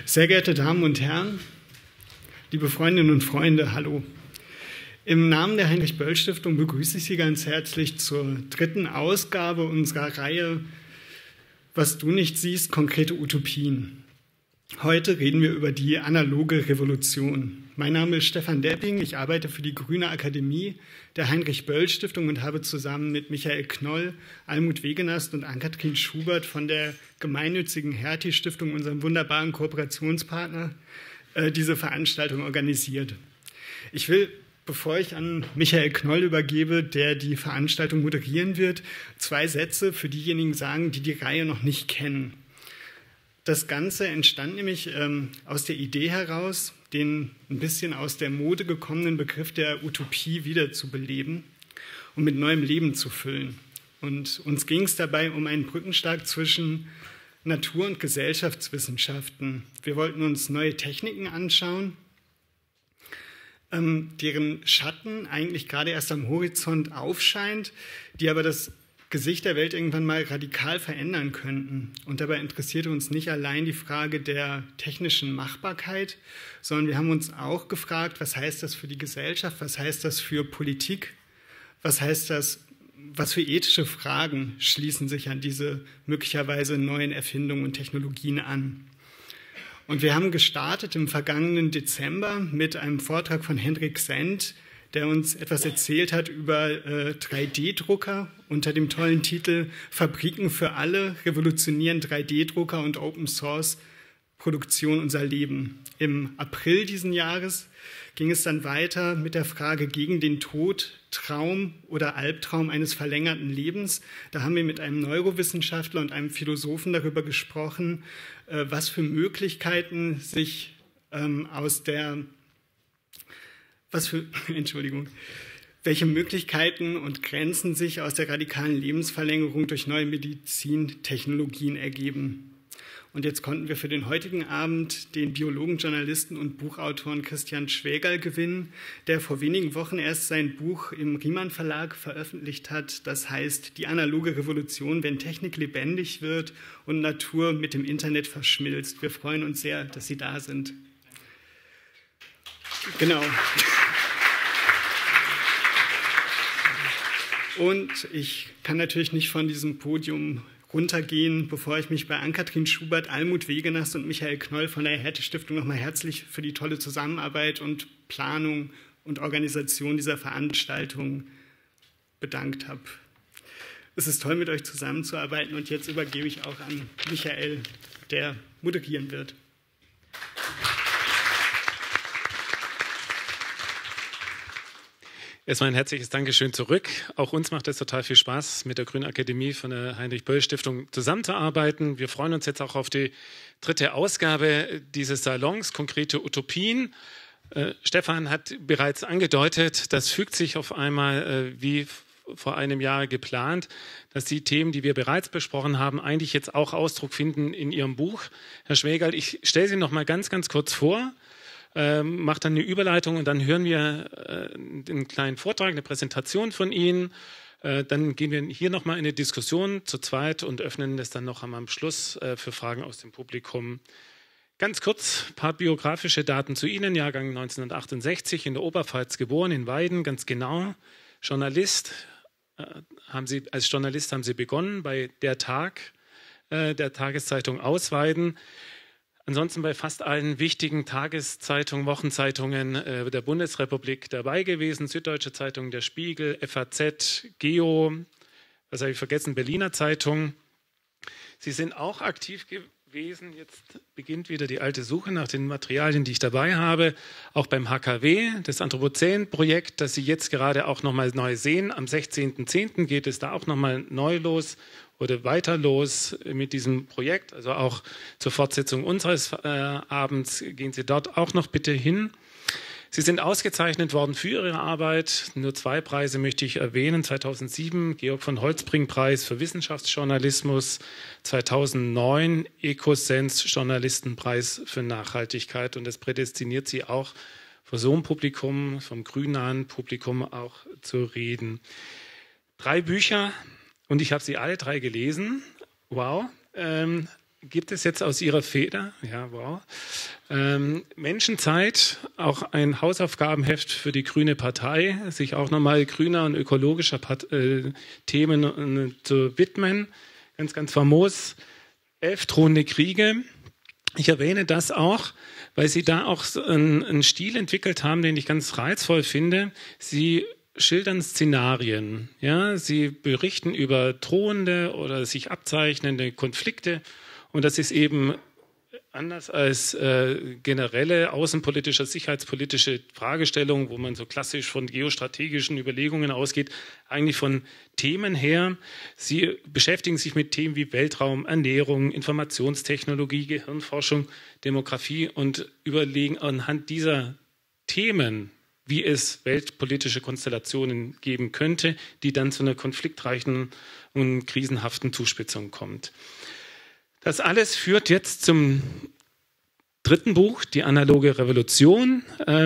Sehr geehrte Damen und Herren, liebe Freundinnen und Freunde, hallo. Im Namen der Heinrich-Böll-Stiftung begrüße ich Sie ganz herzlich zur 3. Ausgabe unserer Reihe Was du nicht siehst, konkrete Utopien. Heute reden wir über die analoge Revolution. Mein Name ist Stefan Depping, ich arbeite für die Grüne Akademie der Heinrich-Böll-Stiftung und habe zusammen mit Michael Knoll, Almut Wegenast und Ann-Kathrin Schubert von der gemeinnützigen Hertie-Stiftung, unserem wunderbaren Kooperationspartner, diese Veranstaltung organisiert. Ich will, bevor ich an Michael Knoll übergebe, der die Veranstaltung moderieren wird, 2 Sätze für diejenigen sagen, die die Reihe noch nicht kennen. Das Ganze entstand nämlich aus der Idee heraus, den ein bisschen aus der Mode gekommenen Begriff der Utopie wiederzubeleben und mit neuem Leben zu füllen. Und uns ging es dabei um einen Brückenschlag zwischen Natur- und Gesellschaftswissenschaften. Wir wollten uns neue Techniken anschauen, deren Schatten eigentlich gerade erst am Horizont aufscheint, die aber das Gesicht der Welt irgendwann mal radikal verändern könnten. Und dabei interessierte uns nicht allein die Frage der technischen Machbarkeit, sondern wir haben uns auch gefragt, was heißt das für die Gesellschaft, was heißt das für Politik, was heißt das, was für ethische Fragen schließen sich an diese möglicherweise neuen Erfindungen und Technologien an. Und wir haben gestartet im vergangenen Dezember mit einem Vortrag von Hendrik Sendt, der uns etwas erzählt hat über 3D-Drucker unter dem tollen Titel Fabriken für alle revolutionieren 3D-Drucker und Open-Source-Produktion unser Leben. Im April diesen Jahres ging es dann weiter mit der Frage gegen den Tod, Traum oder Albtraum eines verlängerten Lebens. Da haben wir mit einem Neurowissenschaftler und einem Philosophen darüber gesprochen, was für Möglichkeiten sich welche Möglichkeiten und Grenzen sich aus der radikalen Lebensverlängerung durch neue Medizintechnologien ergeben. Und jetzt konnten wir für den heutigen Abend den Biologen, Journalisten und Buchautoren Christian Schwägerl gewinnen, der vor wenigen Wochen erst sein Buch im Riemann Verlag veröffentlicht hat. Das heißt, die analoge Revolution, wenn Technik lebendig wird und Natur mit dem Internet verschmilzt. Wir freuen uns sehr, dass Sie da sind. Genau. Und ich kann natürlich nicht von diesem Podium runtergehen, bevor ich mich bei Ann-Kathrin Schubert, Almut Wegenast und Michael Knoll von der Hertie-Stiftung nochmal herzlich für die tolle Zusammenarbeit und Planung und Organisation dieser Veranstaltung bedankt habe. Es ist toll, mit euch zusammenzuarbeiten und jetzt übergebe ich auch an Michael, der moderieren wird. Erstmal ein herzliches Dankeschön zurück. Auch uns macht es total viel Spaß, mit der Grünen Akademie von der Heinrich-Böll-Stiftung zusammenzuarbeiten. Wir freuen uns jetzt auch auf die 3. Ausgabe dieses Salons, konkrete Utopien. Stefan hat bereits angedeutet, das fügt sich auf einmal wie vor einem Jahr geplant, dass die Themen, die wir bereits besprochen haben, eigentlich jetzt auch Ausdruck finden in Ihrem Buch. Herr Schwägerl, ich stelle Sie noch mal ganz kurz vor. Macht dann eine Überleitung und dann hören wir einen kleinen Vortrag, eine Präsentation von Ihnen. Dann gehen wir hier nochmal in eine Diskussion zu zweit und öffnen das dann noch am Schluss für Fragen aus dem Publikum. Ganz kurz ein paar biografische Daten zu Ihnen. Jahrgang 1968, in der Oberpfalz geboren, in Weiden, ganz genau. Journalist, als Journalist haben Sie begonnen bei Der Tag, der Tageszeitung aus Weiden. Ansonsten bei fast allen wichtigen Tageszeitungen, Wochenzeitungen der Bundesrepublik dabei gewesen. Süddeutsche Zeitung, der Spiegel, FAZ, Geo, was habe ich vergessen, Berliner Zeitung. Sie sind auch aktiv gewesen, jetzt beginnt wieder die alte Suche nach den Materialien, die ich dabei habe, auch beim HKW, das Anthropozän-Projekt, das Sie jetzt gerade auch nochmal neu sehen. Am 16.10. geht es da auch nochmal neu los. Oder weiter los mit diesem Projekt, also auch zur Fortsetzung unseres Abends gehen Sie dort auch noch bitte hin. Sie sind ausgezeichnet worden für Ihre Arbeit. Nur 2 Preise möchte ich erwähnen. 2007 Georg von Holtzbring-Preis für Wissenschaftsjournalismus, 2009 Ecosens Journalistenpreis für Nachhaltigkeit. Und das prädestiniert Sie auch vor so einem Publikum, vom grünnahen Publikum auch zu reden. 3 Bücher. Und ich habe sie alle 3 gelesen. Wow. gibt es jetzt aus Ihrer Feder, ja, wow, Menschenzeit, auch ein Hausaufgabenheft für die Grüne Partei, sich auch nochmal grüner und ökologischer Themen zu widmen. Ganz, ganz famos. 11 drohende Kriege. Ich erwähne das auch, weil Sie da auch einen Stil entwickelt haben, den ich ganz reizvoll finde. Sie schildern Szenarien. Ja? Sie berichten über drohende oder sich abzeichnende Konflikte. Und das ist eben anders als generelle außenpolitische, sicherheitspolitische Fragestellungen, wo man so klassisch von geostrategischen Überlegungen ausgeht, eigentlich von Themen her. Sie beschäftigen sich mit Themen wie Weltraum, Ernährung, Informationstechnologie, Gehirnforschung, Demografie und überlegen anhand dieser Themen, wie es weltpolitische Konstellationen geben könnte, die dann zu einer konfliktreichen und krisenhaften Zuspitzung kommt. Das alles führt jetzt zum 3. Buch, die analoge Revolution,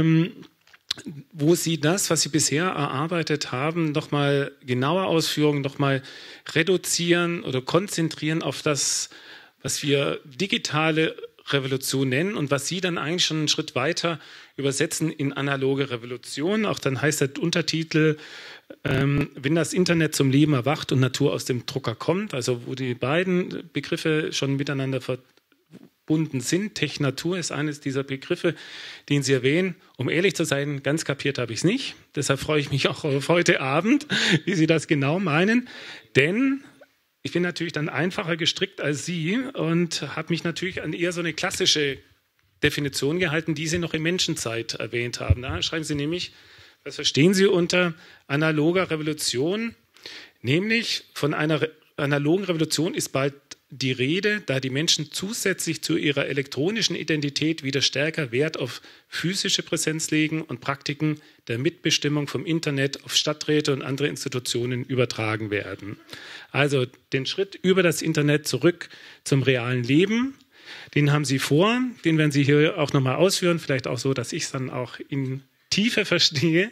wo Sie das, was Sie bisher erarbeitet haben, nochmal genauer ausführen, nochmal reduzieren oder konzentrieren auf das, was wir digitale Revolution nennen und was Sie dann eigentlich schon einen Schritt weiter übersetzen in analoge Revolution. Auch dann heißt der Untertitel, wenn das Internet zum Leben erwacht und Natur aus dem Drucker kommt, also wo die beiden Begriffe schon miteinander verbunden sind. Technatur ist eines dieser Begriffe, den Sie erwähnen. Um ehrlich zu sein, ganz kapiert habe ich es nicht. Deshalb freue ich mich auch auf heute Abend, wie Sie das genau meinen. Denn ich bin natürlich dann einfacher gestrickt als Sie und habe mich natürlich an eher so eine klassische Definition gehalten, die Sie noch in Menschenzeit erwähnt haben. Da schreiben Sie nämlich, was verstehen Sie unter analoger Revolution? Nämlich von einer analogen Revolution ist bald die Rede, da die Menschen zusätzlich zu ihrer elektronischen Identität wieder stärker Wert auf physische Präsenz legen und Praktiken der Mitbestimmung vom Internet auf Stadträte und andere Institutionen übertragen werden. Also den Schritt über das Internet zurück zum realen Leben, den haben Sie vor, den werden Sie hier auch nochmal ausführen, vielleicht auch so, dass ich es dann auch in Tiefe verstehe.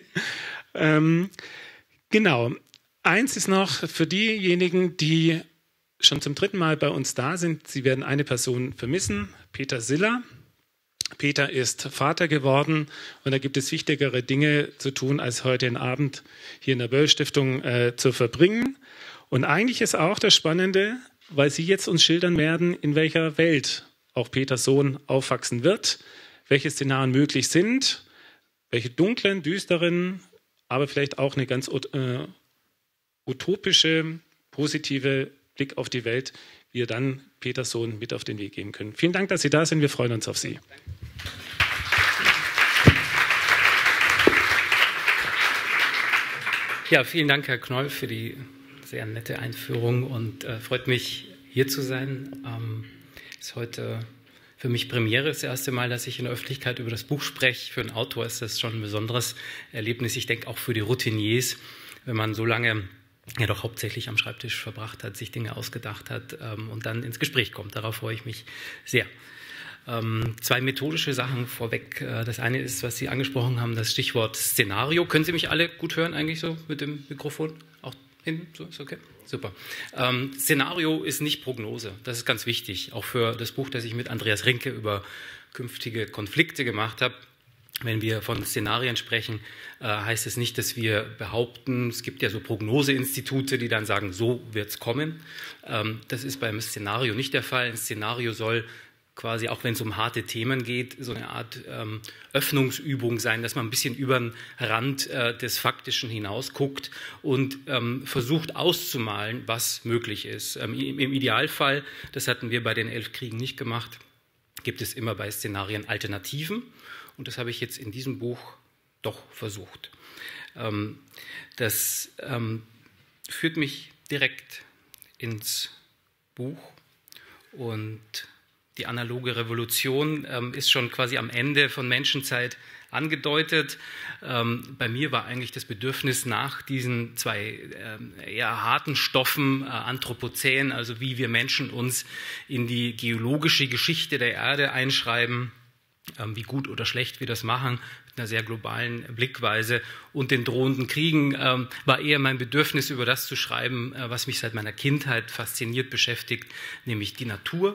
Genau. Eins ist noch für diejenigen, die schon zum 3. Mal bei uns da sind. Sie werden eine Person vermissen, Peter Siller. Peter ist Vater geworden und da gibt es wichtigere Dinge zu tun, als heute den Abend hier in der Böll-Stiftung zu verbringen. Und eigentlich ist auch das Spannende, weil Sie jetzt uns schildern werden, in welcher Welt auch Peters Sohn aufwachsen wird, welche Szenarien möglich sind, welche dunklen, düsteren, aber vielleicht auch eine ganz utopische, positive Blick auf die Welt, wir dann Peters Sohn mit auf den Weg geben können. Vielen Dank, dass Sie da sind. Wir freuen uns auf Sie. Ja, vielen Dank, Herr Knoll, für die sehr nette Einführung und freut mich, hier zu sein. Ist heute für mich Premiere, das erste Mal, dass ich in der Öffentlichkeit über das Buch spreche. Für einen Autor ist das schon ein besonderes Erlebnis. Ich denke auch für die Routiniers, wenn man so lange ja doch hauptsächlich am Schreibtisch verbracht hat, sich Dinge ausgedacht hat und dann ins Gespräch kommt. Darauf freue ich mich sehr. 2 methodische Sachen vorweg. Das eine ist, was Sie angesprochen haben, das Stichwort Szenario. Können Sie mich alle gut hören eigentlich so mit dem Mikrofon? Auch hinten? So ist okay? Super. Szenario ist nicht Prognose. Das ist ganz wichtig. Auch für das Buch, das ich mit Andreas Rinke über künftige Konflikte gemacht habe. Wenn wir von Szenarien sprechen, heißt es nicht, dass wir behaupten, es gibt ja so Prognoseinstitute, die dann sagen, so wird es kommen. Das ist beim Szenario nicht der Fall. Ein Szenario soll quasi, auch wenn es um harte Themen geht, so eine Art Öffnungsübung sein, dass man ein bisschen über den Rand des Faktischen hinaus guckt und versucht auszumalen, was möglich ist. Im Idealfall, das hatten wir bei den 11 Kriegen nicht gemacht, gibt es immer bei Szenarien Alternativen. Und das habe ich jetzt in diesem Buch doch versucht. Das führt mich direkt ins Buch. Und die analoge Revolution ist schon quasi am Ende von Menschenzeit angedeutet. Bei mir war eigentlich das Bedürfnis nach diesen 2 eher harten Stoffen, Anthropozän, also wie wir Menschen uns in die geologische Geschichte der Erde einschreiben, wie gut oder schlecht wir das machen, mit einer sehr globalen Blickweise, und den drohenden Kriegen war eher mein Bedürfnis, über das zu schreiben, was mich seit meiner Kindheit fasziniert beschäftigt, nämlich die Natur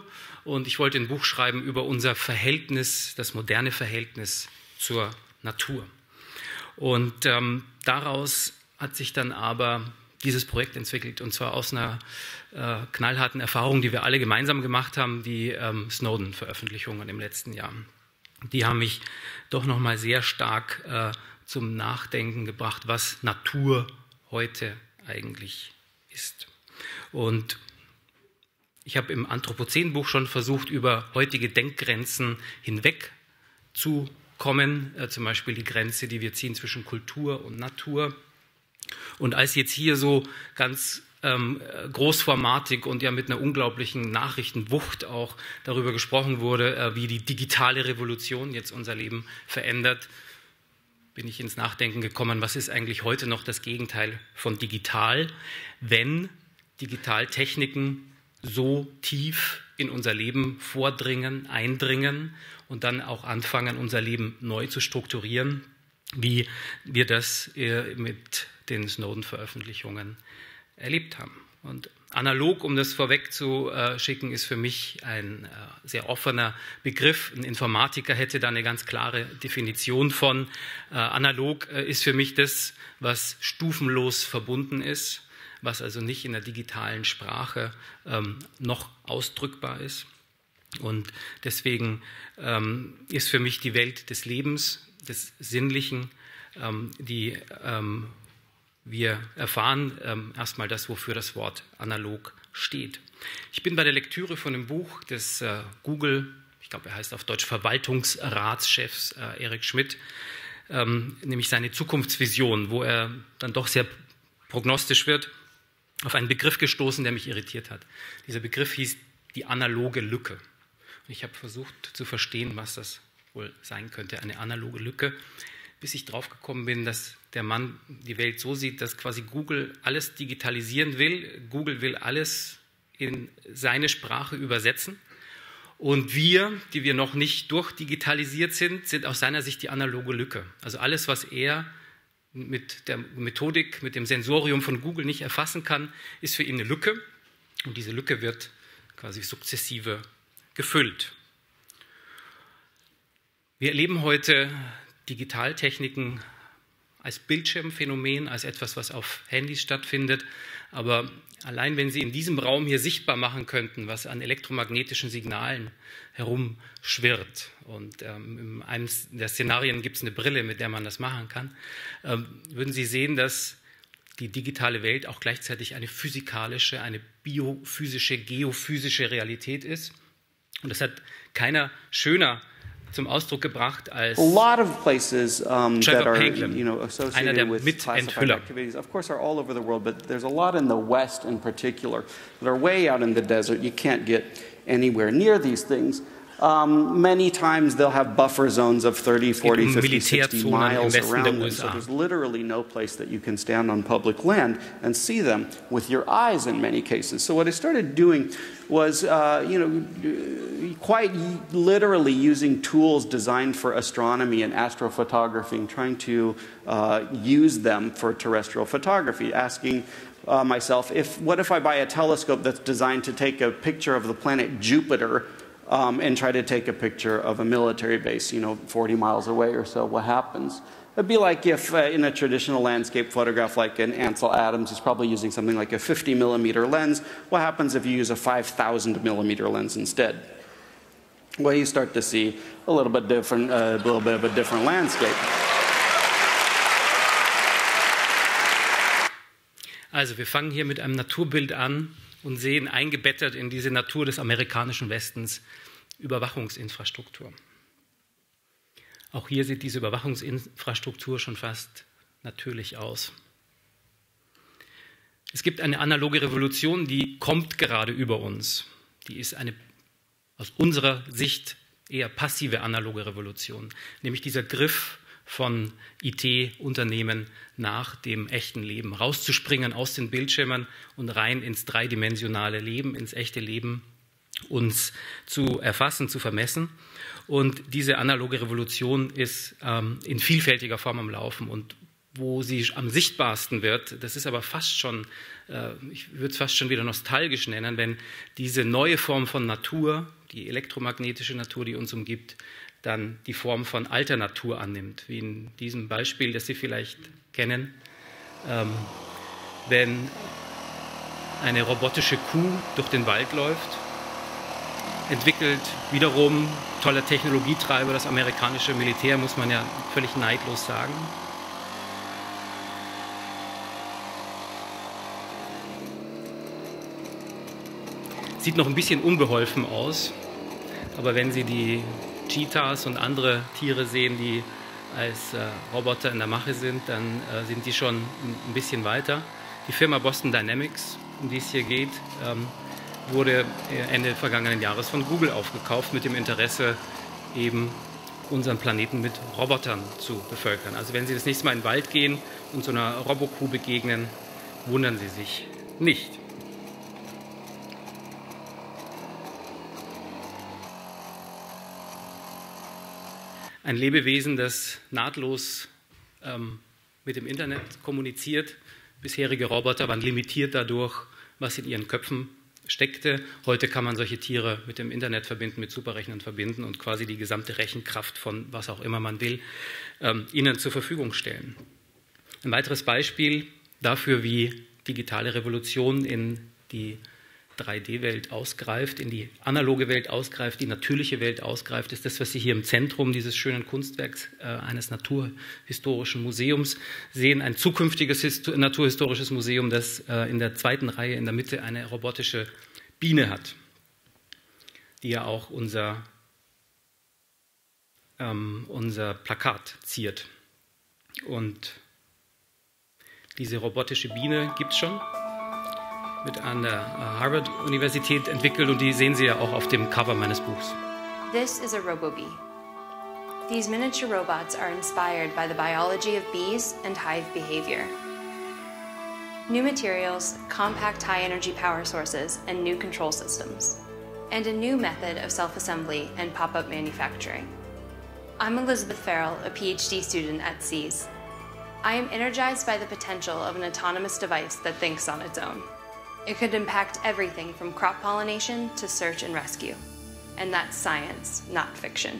und ich wollte ein Buch schreiben über unser Verhältnis, das moderne Verhältnis zur Natur. Und daraus hat sich dann aber dieses Projekt entwickelt, und zwar aus einer knallharten Erfahrung, die wir alle gemeinsam gemacht haben, die Snowden-Veröffentlichungen im letzten Jahr. Die haben mich doch nochmal sehr stark zum Nachdenken gebracht, was Natur heute eigentlich ist. Und ich habe im Anthropozän-Buch schon versucht, über heutige Denkgrenzen hinweg zu kommen, zum Beispiel die Grenze, die wir ziehen zwischen Kultur und Natur. Und als jetzt hier so ganz großformatig und ja mit einer unglaublichen Nachrichtenwucht auch darüber gesprochen wurde, wie die digitale Revolution jetzt unser Leben verändert, bin ich ins Nachdenken gekommen, was ist eigentlich heute noch das Gegenteil von digital, wenn Digitaltechniken so tief in unser Leben vordringen, eindringen und dann auch anfangen, unser Leben neu zu strukturieren, wie wir das mit den Snowden-Veröffentlichungen erlebt haben. Und analog, um das vorwegzuschicken, ist für mich ein sehr offener Begriff. Ein Informatiker hätte da eine ganz klare Definition von. Analog ist für mich das, was stufenlos verbunden ist, was also nicht in der digitalen Sprache noch ausdrückbar ist. Und deswegen ist für mich die Welt des Lebens, des Sinnlichen, die wir erfahren erstmal das, wofür das Wort analog steht. Ich bin bei der Lektüre von dem Buch des Google, ich glaube, er heißt auf Deutsch Verwaltungsratschefs Eric Schmidt, nämlich seine Zukunftsvision, wo er dann doch sehr prognostisch wird, auf einen Begriff gestoßen, der mich irritiert hat. Dieser Begriff hieß die analoge Lücke. Und ich habe versucht zu verstehen, was das wohl sein könnte, eine analoge Lücke, bis ich drauf gekommen bin, dass der Mann die Welt so sieht, dass quasi Google alles digitalisieren will. Google will alles in seine Sprache übersetzen. Und wir, die wir noch nicht durchdigitalisiert sind, sind aus seiner Sicht die analoge Lücke. Also alles, was er mit der Methodik, mit dem Sensorium von Google nicht erfassen kann, ist für ihn eine Lücke. Und diese Lücke wird quasi sukzessive gefüllt. Wir erleben heute Digitaltechniken als Bildschirmphänomen, als etwas, was auf Handys stattfindet. Aber allein wenn Sie in diesem Raum hier sichtbar machen könnten, was an elektromagnetischen Signalen herumschwirrt, und in einem der Szenarien gibt es eine Brille, mit der man das machen kann, würden Sie sehen, dass die digitale Welt auch gleichzeitig eine physikalische, eine biophysische, geophysische Realität ist. Und das hat keiner schöner zum Ausdruck gebracht als a lot of places that are, einer associated der with classified Mitenthüller. activities, of course, are all over the world, but there's a lot in the West in particular that are way out in the desert. You can't get anywhere near these things. Many times they'll have buffer zones of 30, 40, 50, 60 miles around them. So there's literally no place that you can stand on public land and see them with your eyes in many cases. So what I started doing was, quite literally using tools designed for astronomy and astrophotography and trying to use them for terrestrial photography, asking myself, what if I buy a telescope that's designed to take a picture of the planet Jupiter and try to take a picture of a military base, 40 miles away or so, what happens? It'd be like if in a traditional landscape photograph like an Ansel Adams is probably using something like a 50 millimeter lens. What happens if you use a 5,000 millimeter lens instead? Well, you start to see a little bit of a different landscape. Also wir fangen hier mit einem Naturbild an und sehen eingebettet in diese Natur des amerikanischen Westens Überwachungsinfrastruktur. Auch hier sieht diese Überwachungsinfrastruktur schon fast natürlich aus. Es gibt eine analoge Revolution, die kommt gerade über uns. Die ist eine aus unserer Sicht eher passive analoge Revolution, nämlich dieser Griff von IT-Unternehmen nach dem echten Leben, rauszuspringen aus den Bildschirmen und rein ins dreidimensionale Leben, ins echte Leben, uns zu erfassen, zu vermessen. Und diese analoge Revolution ist in vielfältiger Form am Laufen. Und wo sie am sichtbarsten wird, das ist aber fast schon, ich würde es fast schon wieder nostalgisch nennen, wenn diese neue Form von Natur, die elektromagnetische Natur, die uns umgibt, dann die Form von alter Natur annimmt, wie in diesem Beispiel, das Sie vielleicht kennen, wenn eine robotische Kuh durch den Wald läuft, entwickelt wiederum toller Technologietreiber, das amerikanische Militär, muss man ja völlig neidlos sagen. Sieht noch ein bisschen unbeholfen aus, aber wenn Sie die Cheetahs und andere Tiere sehen, die als Roboter in der Mache sind, dann sind die schon ein bisschen weiter. Die Firma Boston Dynamics, um die es hier geht, wurde Ende vergangenen Jahres von Google aufgekauft mit dem Interesse, eben unseren Planeten mit Robotern zu bevölkern. Also wenn Sie das nächste Mal in den Wald gehen und so einer Robokuh begegnen, wundern Sie sich nicht. Ein Lebewesen, das nahtlos mit dem Internet kommuniziert. Bisherige Roboter waren limitiert dadurch, was in ihren Köpfen steckte. Heute kann man solche Tiere mit dem Internet verbinden, mit Superrechnern verbinden und quasi die gesamte Rechenkraft von was auch immer man will, ihnen zur Verfügung stellen. Ein weiteres Beispiel dafür, wie digitale Revolution in die 3D-Welt ausgreift, in die analoge Welt ausgreift, die natürliche Welt ausgreift, ist das, was Sie hier im Zentrum dieses schönen Kunstwerks eines naturhistorischen Museums sehen. Ein zukünftiges naturhistorisches Museum, das in der zweiten Reihe in der Mitte eine robotische Biene hat, die ja auch unser Plakat ziert. Und diese robotische Biene gibt es schon. Wird an der Harvard-Universität entwickelt und die sehen Sie ja auch auf dem Cover meines Buchs. This is a RoboBee. These miniature robots are inspired by the biology of bees and hive behavior. New materials, compact high-energy power sources, and new control systems. And a new method of self-assembly and pop-up manufacturing. I'm Elizabeth Farrell, a PhD student at SEAS. I am energized by the potential of an autonomous device that thinks on its own. It could impact everything from crop pollination to search and rescue. And that's science, not fiction.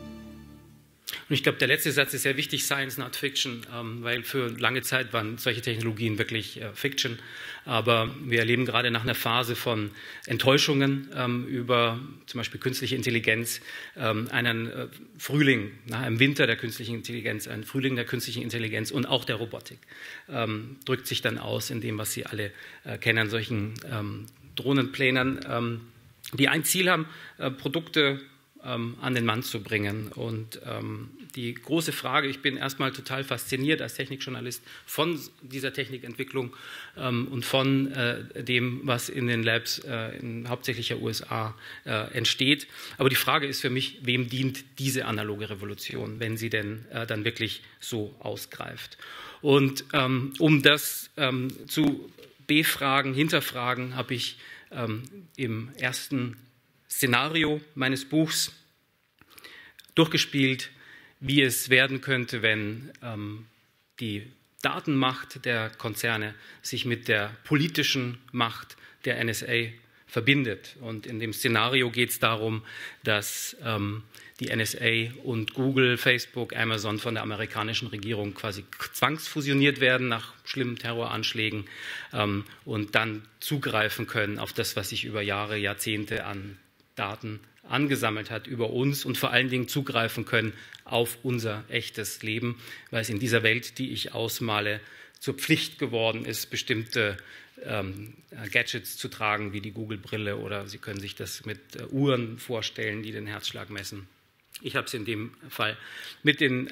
Und ich glaube, der letzte Satz ist sehr wichtig, Science, not Fiction, weil für lange Zeit waren solche Technologien wirklich Fiction. Aber wir erleben gerade nach einer Phase von Enttäuschungen über zum Beispiel künstliche Intelligenz einen Frühling, nach einem Winter der künstlichen Intelligenz, einen Frühling der künstlichen Intelligenz und auch der Robotik. Drückt sich dann aus in dem, was Sie alle kennen, solchen Drohnenplänen, die ein Ziel haben, Produkte an den Mann zu bringen. Und die große Frage, ich bin erstmal total fasziniert als Technikjournalist von dieser Technikentwicklung und von dem, was in den Labs in hauptsächlich USA entsteht. Aber die Frage ist für mich, wem dient diese analoge Revolution, wenn sie denn dann wirklich so ausgreift? Und um das zu befragen, hinterfragen, habe ich im ersten Szenario meines Buchs durchgespielt, wie es werden könnte, wenn die Datenmacht der Konzerne sich mit der politischen Macht der NSA verbindet. Und in dem Szenario geht es darum, dass die NSA und Google, Facebook, Amazon von der amerikanischen Regierung quasi zwangsfusioniert werden nach schlimmen Terroranschlägen und dann zugreifen können auf das, was sich über Jahre, Jahrzehnte an Daten angesammelt hat über uns und vor allen Dingen zugreifen können auf unser echtes Leben, weil es in dieser Welt, die ich ausmale, zur Pflicht geworden ist, bestimmte Gadgets zu tragen, wie die Google-Brille, oder Sie können sich das mit Uhren vorstellen, die den Herzschlag messen. Ich habe es in dem Fall mit den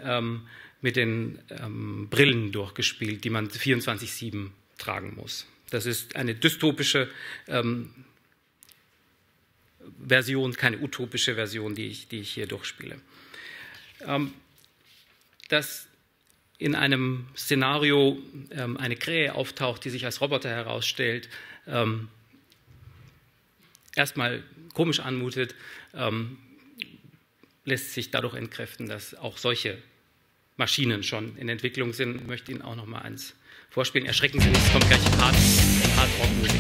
Brillen durchgespielt, die man 24/7 tragen muss. Das ist eine dystopische Version, keine utopische Version, die ich hier durchspiele. Dass in einem Szenario eine Krähe auftaucht, die sich als Roboter herausstellt, erstmal komisch anmutet, lässt sich dadurch entkräften, dass auch solche Maschinen schon in Entwicklung sind. Ich möchte Ihnen auch noch mal eins vorspielen. Erschrecken Sie nicht, es kommt gleich Hard-Rock-Musik.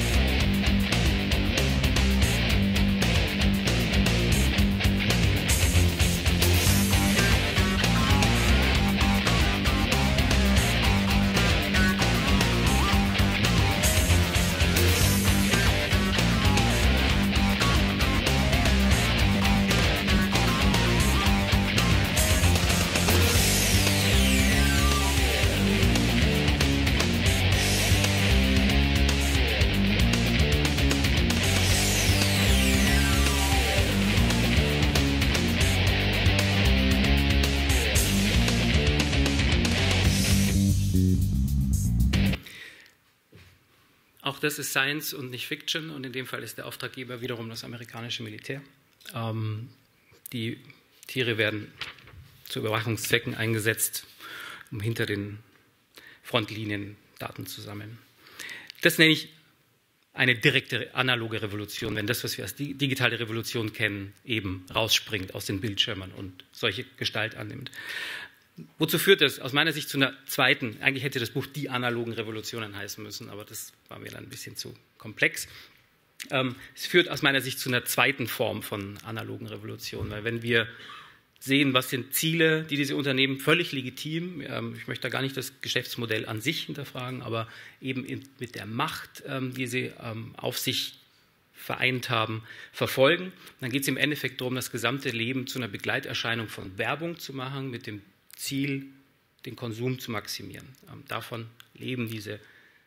Auch das ist Science und nicht Fiction und in dem Fall ist der Auftraggeber wiederum das amerikanische Militär. Die Tiere werden zu Überwachungszwecken eingesetzt, um hinter den Frontlinien Daten zu sammeln. Das nenne ich eine direkte analoge Revolution, wenn das, was wir als digitale Revolution kennen, eben rausspringt aus den Bildschirmen und solche Gestalt annimmt. Wozu führt das? Aus meiner Sicht zu einer zweiten, eigentlich hätte das Buch Die analogen Revolutionen heißen müssen, aber das war mir dann ein bisschen zu komplex. Es führt aus meiner Sicht zu einer zweiten Form von analogen Revolutionen, weil wenn wir sehen, was sind Ziele, die diese Unternehmen völlig legitim, ich möchte da gar nicht das Geschäftsmodell an sich hinterfragen, aber eben mit der Macht, die sie auf sich vereint haben, verfolgen, dann geht es im Endeffekt darum, das gesamte Leben zu einer Begleiterscheinung von Werbung zu machen, mit dem Ziel, den Konsum zu maximieren. Davon leben diese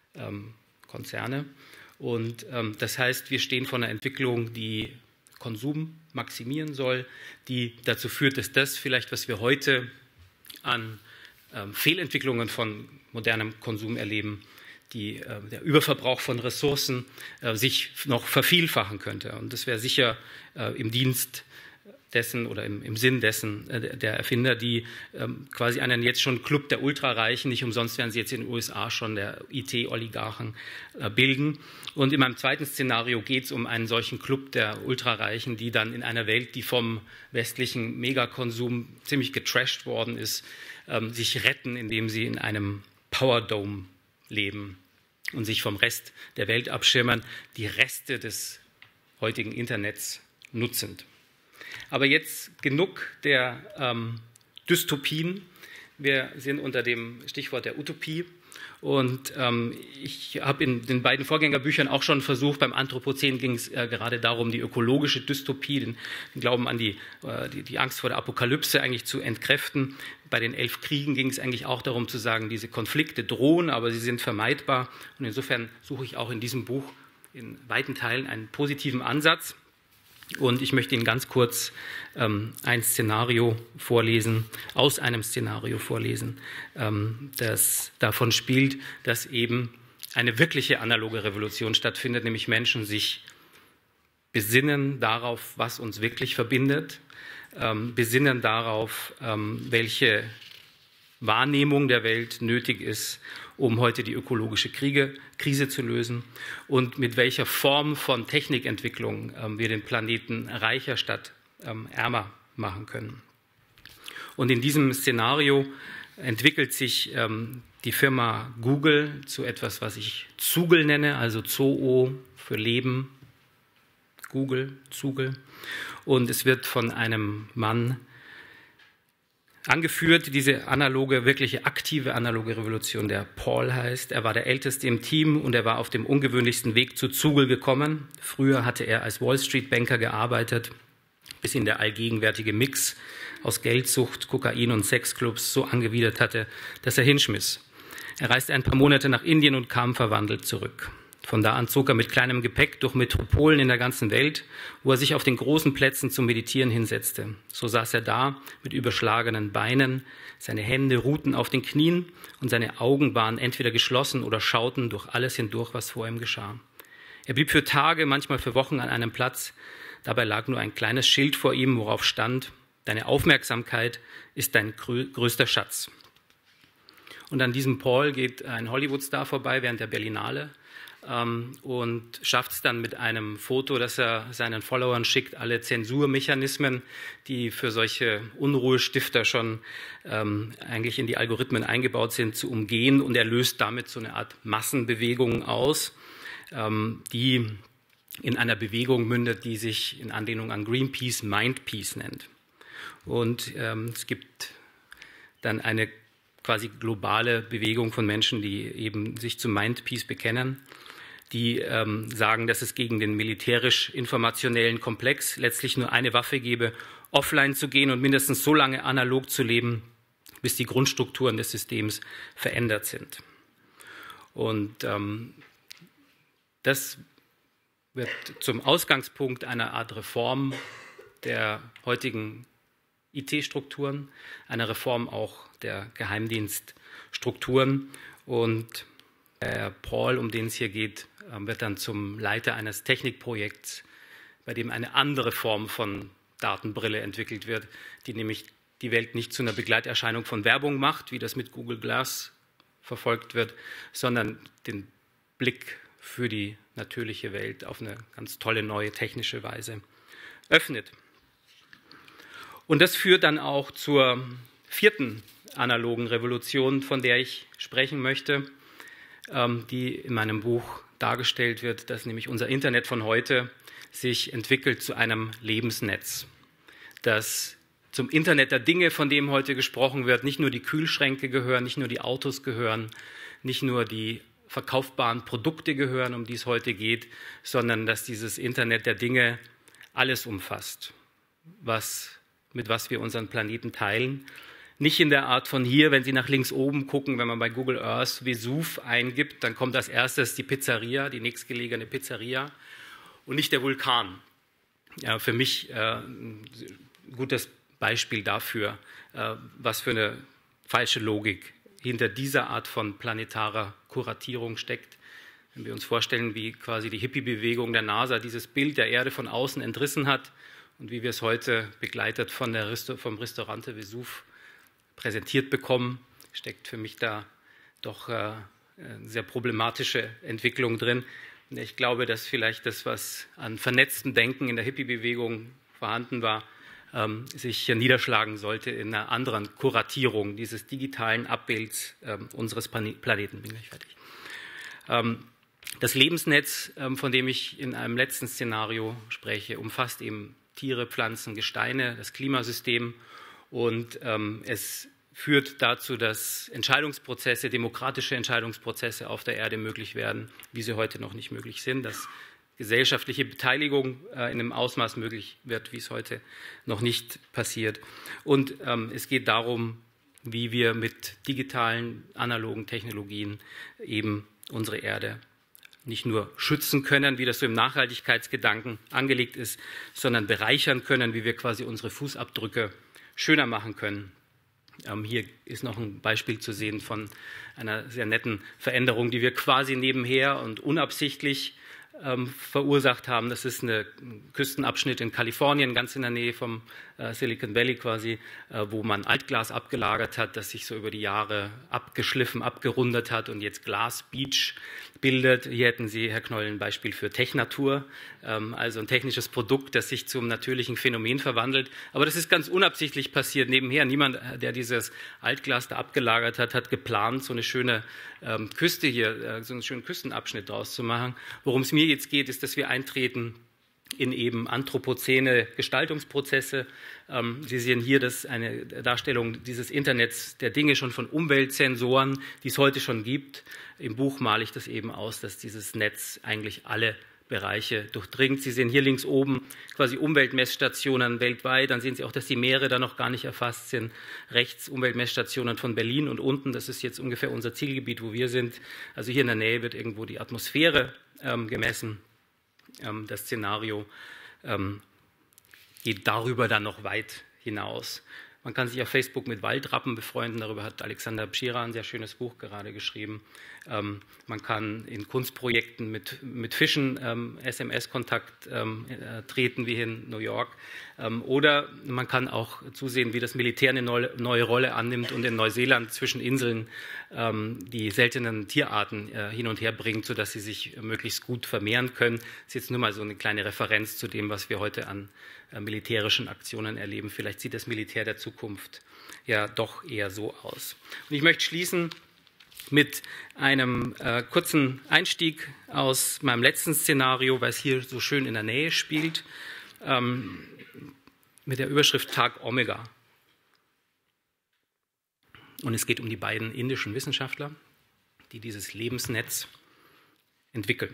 Konzerne. Und das heißt, wir stehen vor einer Entwicklung, die Konsum maximieren soll, die dazu führt, dass das vielleicht, was wir heute an Fehlentwicklungen von modernem Konsum erleben, der Überverbrauch von Ressourcen sich noch vervielfachen könnte. Und das wäre sicher im Dienst dessen oder im Sinn dessen der Erfinder, die quasi einen jetzt schon Club der Ultrareichen, nicht umsonst werden sie jetzt in den USA schon der IT-Oligarchen bilden. Und in meinem zweiten Szenario geht es um einen solchen Club der Ultrareichen, die dann in einer Welt, die vom westlichen Megakonsum ziemlich getrashed worden ist, sich retten, indem sie in einem Powerdome leben und sich vom Rest der Welt abschirmen, die Reste des heutigen Internets nutzend. Aber jetzt genug der Dystopien. Wir sind unter dem Stichwort der Utopie. Und ich habe in den beiden Vorgängerbüchern auch schon versucht, beim Anthropozän ging es gerade darum, die ökologische Dystopie, den Glauben an die Angst vor der Apokalypse eigentlich zu entkräften. Bei den 11 Kriegen ging es eigentlich auch darum zu sagen, diese Konflikte drohen, aber sie sind vermeidbar. Und insofern suche ich auch in diesem Buch in weiten Teilen einen positiven Ansatz. Und ich möchte Ihnen ganz kurz ein Szenario vorlesen, aus einem Szenario vorlesen, das davon spielt, dass eben eine wirkliche analoge Revolution stattfindet, nämlich Menschen sich besinnen darauf, was uns wirklich verbindet, besinnen darauf, welche Wahrnehmung der Welt nötig ist, um heute die ökologische Krise zu lösen und mit welcher Form von Technikentwicklung wir den Planeten reicher statt ärmer machen können. Und in diesem Szenario entwickelt sich die Firma Google zu etwas, was ich Zugel nenne, also Zoo für Leben, Google, Zugel. Und es wird von einem Mann angeführt, diese analoge, wirkliche aktive analoge Revolution, der Paul heißt. Er war der Älteste im Team und er war auf dem ungewöhnlichsten Weg zu Zugel gekommen. Früher hatte er als Wall-Street-Banker gearbeitet, bis ihn der allgegenwärtige Mix aus Geldsucht, Kokain und Sexclubs so angewidert hatte, dass er hinschmiss. Er reiste ein paar Monate nach Indien und kam verwandelt zurück. Von da an zog er mit kleinem Gepäck durch Metropolen in der ganzen Welt, wo er sich auf den großen Plätzen zum Meditieren hinsetzte. So saß er da mit überschlagenen Beinen, seine Hände ruhten auf den Knien und seine Augen waren entweder geschlossen oder schauten durch alles hindurch, was vor ihm geschah. Er blieb für Tage, manchmal für Wochen an einem Platz. Dabei lag nur ein kleines Schild vor ihm, worauf stand: Deine Aufmerksamkeit ist dein größter Schatz. Und an diesem Paul geht ein Hollywood-Star vorbei während der Berlinale. und schafft es dann mit einem Foto, das er seinen Followern schickt, alle Zensurmechanismen, die für solche Unruhestifter schon eigentlich in die Algorithmen eingebaut sind, zu umgehen. Und er löst damit so eine Art Massenbewegung aus, die in einer Bewegung mündet, die sich in Anlehnung an Greenpeace Mindpeace nennt. Und es gibt dann eine quasi globale Bewegung von Menschen, die eben sich zu Mindpeace bekennen, die sagen, dass es gegen den militärisch-informationellen Komplex letztlich nur eine Waffe gebe, offline zu gehen und mindestens so lange analog zu leben, bis die Grundstrukturen des Systems verändert sind. Und das wird zum Ausgangspunkt einer Art Reform der heutigen IT-Strukturen, einer Reform auch der Geheimdienststrukturen. Und Herr Paul, um den es hier geht, wird dann zum Leiter eines Technikprojekts, bei dem eine andere Form von Datenbrille entwickelt wird, die nämlich die Welt nicht zu einer Begleiterscheinung von Werbung macht, wie das mit Google Glass verfolgt wird, sondern den Blick für die natürliche Welt auf eine ganz tolle neue technische Weise öffnet. Und das führt dann auch zur vierten analogen Revolution, von der ich sprechen möchte, die in meinem Buch dargestellt wird, dass nämlich unser Internet von heute sich entwickelt zu einem Lebensnetz, das zum Internet der Dinge, von dem heute gesprochen wird, nicht nur die Kühlschränke gehören, nicht nur die Autos gehören, nicht nur die verkaufbaren Produkte gehören, um die es heute geht, sondern dass dieses Internet der Dinge alles umfasst, mit was wir unseren Planeten teilen. Nicht in der Art von hier, wenn Sie nach links oben gucken, wenn man bei Google Earth Vesuv eingibt, dann kommt als erstes die Pizzeria, die nächstgelegene Pizzeria und nicht der Vulkan. Ja, für mich ein gutes Beispiel dafür, was für eine falsche Logik hinter dieser Art von planetarer Kuratierung steckt. Wenn wir uns vorstellen, wie quasi die Hippie-Bewegung der NASA dieses Bild der Erde von außen entrissen hat und wie wir es heute begleitet vom Ristorante Vesuv präsentiert bekommen, steckt für mich da doch eine sehr problematische Entwicklung drin. Und ich glaube, dass vielleicht das, was an vernetztem Denken in der Hippie-Bewegung vorhanden war, sich hier niederschlagen sollte in einer anderen Kuratierung dieses digitalen Abbilds unseres Planeten. Bin gleich fertig. Das Lebensnetz, von dem ich in einem letzten Szenario spreche, umfasst eben Tiere, Pflanzen, Gesteine, das Klimasystem. Und es führt dazu, dass Entscheidungsprozesse, demokratische Entscheidungsprozesse auf der Erde möglich werden, wie sie heute noch nicht möglich sind, dass gesellschaftliche Beteiligung in einem Ausmaß möglich wird, wie es heute noch nicht passiert. Und es geht darum, wie wir mit digitalen, analogen Technologien eben unsere Erde nicht nur schützen können, wie das so im Nachhaltigkeitsgedanken angelegt ist, sondern bereichern können, wie wir quasi unsere Fußabdrücke schöner machen können. Hier ist noch ein Beispiel zu sehen von einer sehr netten Veränderung, die wir quasi nebenher und unabsichtlich verursacht haben. Das ist ein Küstenabschnitt in Kalifornien, ganz in der Nähe vom Silicon Valley quasi, wo man Altglas abgelagert hat, das sich so über die Jahre abgeschliffen, abgerundet hat und jetzt Glass Beach bildet. Hier hätten Sie, Herr Knoll, ein Beispiel für Technatur, also ein technisches Produkt, das sich zum natürlichen Phänomen verwandelt. Aber das ist ganz unabsichtlich passiert nebenher. Niemand, der dieses Altglas da abgelagert hat, hat geplant, so eine schöne Küste hier, so einen schönen Küstenabschnitt draus zu machen. Worum es mir jetzt geht, ist, dass wir eintreten in eben anthropozäne Gestaltungsprozesse. Sie sehen hier eine Darstellung dieses Internets der Dinge schon von Umweltsensoren, die es heute schon gibt. Im Buch male ich das eben aus, dass dieses Netz eigentlich alle Bereiche durchdringt. Sie sehen hier links oben quasi Umweltmessstationen weltweit. Dann sehen Sie auch, dass die Meere da noch gar nicht erfasst sind. Rechts Umweltmessstationen von Berlin und unten, das ist jetzt ungefähr unser Zielgebiet, wo wir sind. Also hier in der Nähe wird irgendwo die Atmosphäre gemessen. Das Szenario geht darüber dann noch weit hinaus. Man kann sich auf Facebook mit Waldrappen befreunden, darüber hat Alexander Pschira ein sehr schönes Buch gerade geschrieben. Man kann in Kunstprojekten mit Fischen SMS-Kontakt treten, wie hier in New York. Oder man kann auch zusehen, wie das Militär eine neue Rolle annimmt und in Neuseeland zwischen Inseln die seltenen Tierarten hin und her bringt, sodass sie sich möglichst gut vermehren können. Das ist jetzt nur mal so eine kleine Referenz zu dem, was wir heute an militärischen Aktionen erleben. Vielleicht sieht das Militär der Zukunft ja doch eher so aus. Und ich möchte schließen mit einem kurzen Einstieg aus meinem letzten Szenario, weil es hier so schön in der Nähe spielt, mit der Überschrift Tag Omega. Und es geht um die beiden indischen Wissenschaftler, die dieses Lebensnetz entwickeln.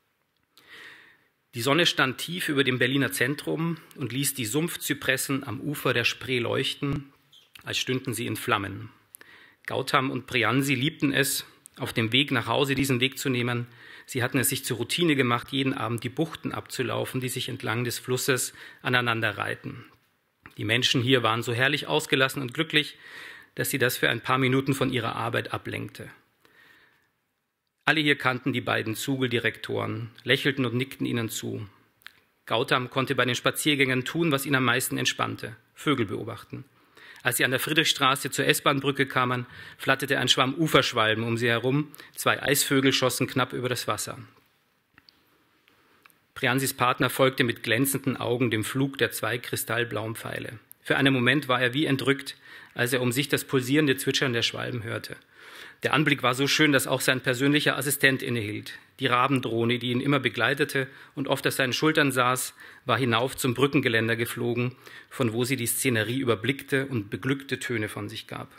Die Sonne stand tief über dem Berliner Zentrum und ließ die Sumpfzypressen am Ufer der Spree leuchten, als stünden sie in Flammen. Gautam und Priyansi liebten es, auf dem Weg nach Hause diesen Weg zu nehmen. Sie hatten es sich zur Routine gemacht, jeden Abend die Buchten abzulaufen, die sich entlang des Flusses aneinander reihten. Die Menschen hier waren so herrlich ausgelassen und glücklich, dass sie das für ein paar Minuten von ihrer Arbeit ablenkte. Alle hier kannten die beiden Zugel-Direktoren, lächelten und nickten ihnen zu. Gautam konnte bei den Spaziergängen tun, was ihn am meisten entspannte: Vögel beobachten. Als sie an der Friedrichstraße zur S-Bahn-Brücke kamen, flatterte ein Schwarm Uferschwalben um sie herum. 2 Eisvögel schossen knapp über das Wasser. Priyansis Partner folgte mit glänzenden Augen dem Flug der 2 kristallblauen Pfeile. Für einen Moment war er wie entrückt, als er um sich das pulsierende Zwitschern der Schwalben hörte. Der Anblick war so schön, dass auch sein persönlicher Assistent innehielt. Die Rabendrohne, die ihn immer begleitete und oft auf seinen Schultern saß, war hinauf zum Brückengeländer geflogen, von wo sie die Szenerie überblickte und beglückte Töne von sich gab.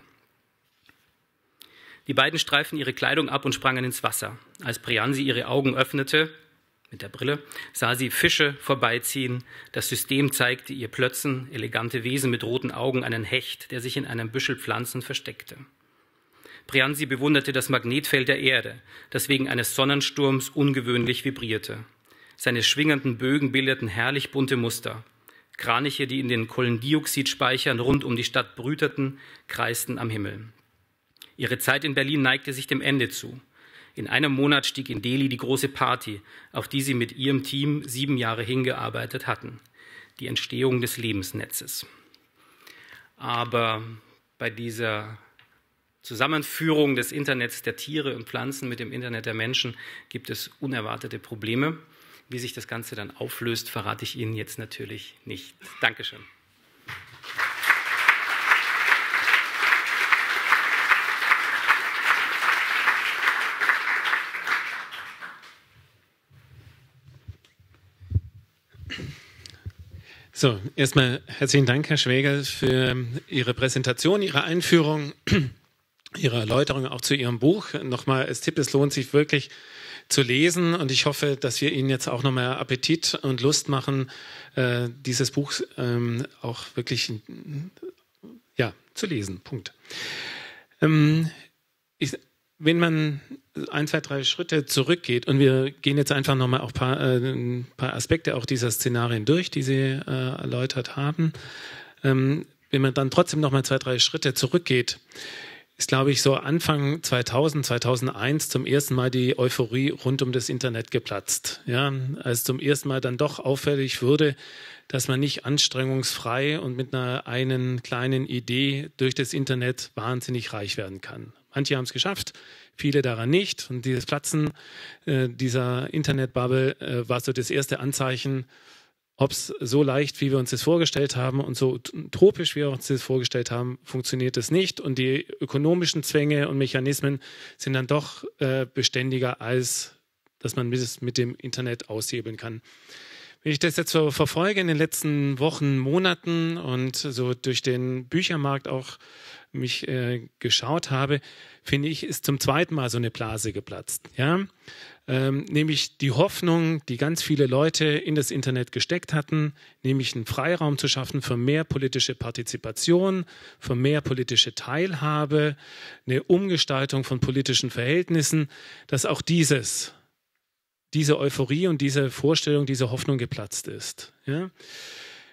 Die beiden streiften ihre Kleidung ab und sprangen ins Wasser. Als Priyansi ihre Augen öffnete, mit der Brille, sah sie Fische vorbeiziehen. Das System zeigte ihr Plötzen, elegante Wesen mit roten Augen, einen Hecht, der sich in einem Büschel Pflanzen versteckte. Priyansi bewunderte das Magnetfeld der Erde, das wegen eines Sonnensturms ungewöhnlich vibrierte. Seine schwingenden Bögen bildeten herrlich bunte Muster. Kraniche, die in den Kohlendioxidspeichern rund um die Stadt brüteten, kreisten am Himmel. Ihre Zeit in Berlin neigte sich dem Ende zu. In einem Monat stieg in Delhi die große Party, auf die sie mit ihrem Team 7 Jahre hingearbeitet hatten: die Entstehung des Lebensnetzes. Aber bei dieser Zusammenführung des Internets der Tiere und Pflanzen mit dem Internet der Menschen gibt es unerwartete Probleme. Wie sich das Ganze dann auflöst, verrate ich Ihnen jetzt natürlich nicht. Dankeschön. So, erstmal herzlichen Dank, Herr Schwäger, für Ihre Präsentation, Ihre Einführung, Ihre Erläuterung auch zu Ihrem Buch. Nochmal als Tipp, es lohnt sich wirklich zu lesen und ich hoffe, dass wir Ihnen jetzt auch nochmal Appetit und Lust machen, dieses Buch auch wirklich zu lesen. Punkt. Wenn man 1, 2, 3 Schritte zurückgeht und wir gehen jetzt einfach nochmal auch ein paar Aspekte auch dieser Szenarien durch, die Sie erläutert haben. Wenn man dann trotzdem nochmal 2, 3 Schritte zurückgeht, ist, glaube ich, so Anfang 2000, 2001 zum ersten Mal die Euphorie rund um das Internet geplatzt. Ja, als zum ersten Mal dann doch auffällig wurde, dass man nicht anstrengungsfrei und mit einer kleinen Idee durch das Internet wahnsinnig reich werden kann. Manche haben es geschafft, viele daran nicht. Und dieses Platzen dieser Internetbubble war so das erste Anzeichen, ob es so leicht, wie wir uns das vorgestellt haben und so tropisch, wie wir uns das vorgestellt haben, funktioniert es nicht. Und die ökonomischen Zwänge und Mechanismen sind dann doch beständiger, als dass man es mit dem Internet aushebeln kann. Wenn ich das jetzt so verfolge in den letzten Wochen, Monaten und so durch den Büchermarkt auch mich geschaut habe, finde ich, ist zum zweiten Mal so eine Blase geplatzt. Ja? Nämlich die Hoffnung, die ganz viele Leute in das Internet gesteckt hatten, nämlich einen Freiraum zu schaffen für mehr politische Partizipation, für mehr politische Teilhabe, eine Umgestaltung von politischen Verhältnissen, dass auch diese Euphorie und diese Vorstellung, diese Hoffnung geplatzt ist. Ja?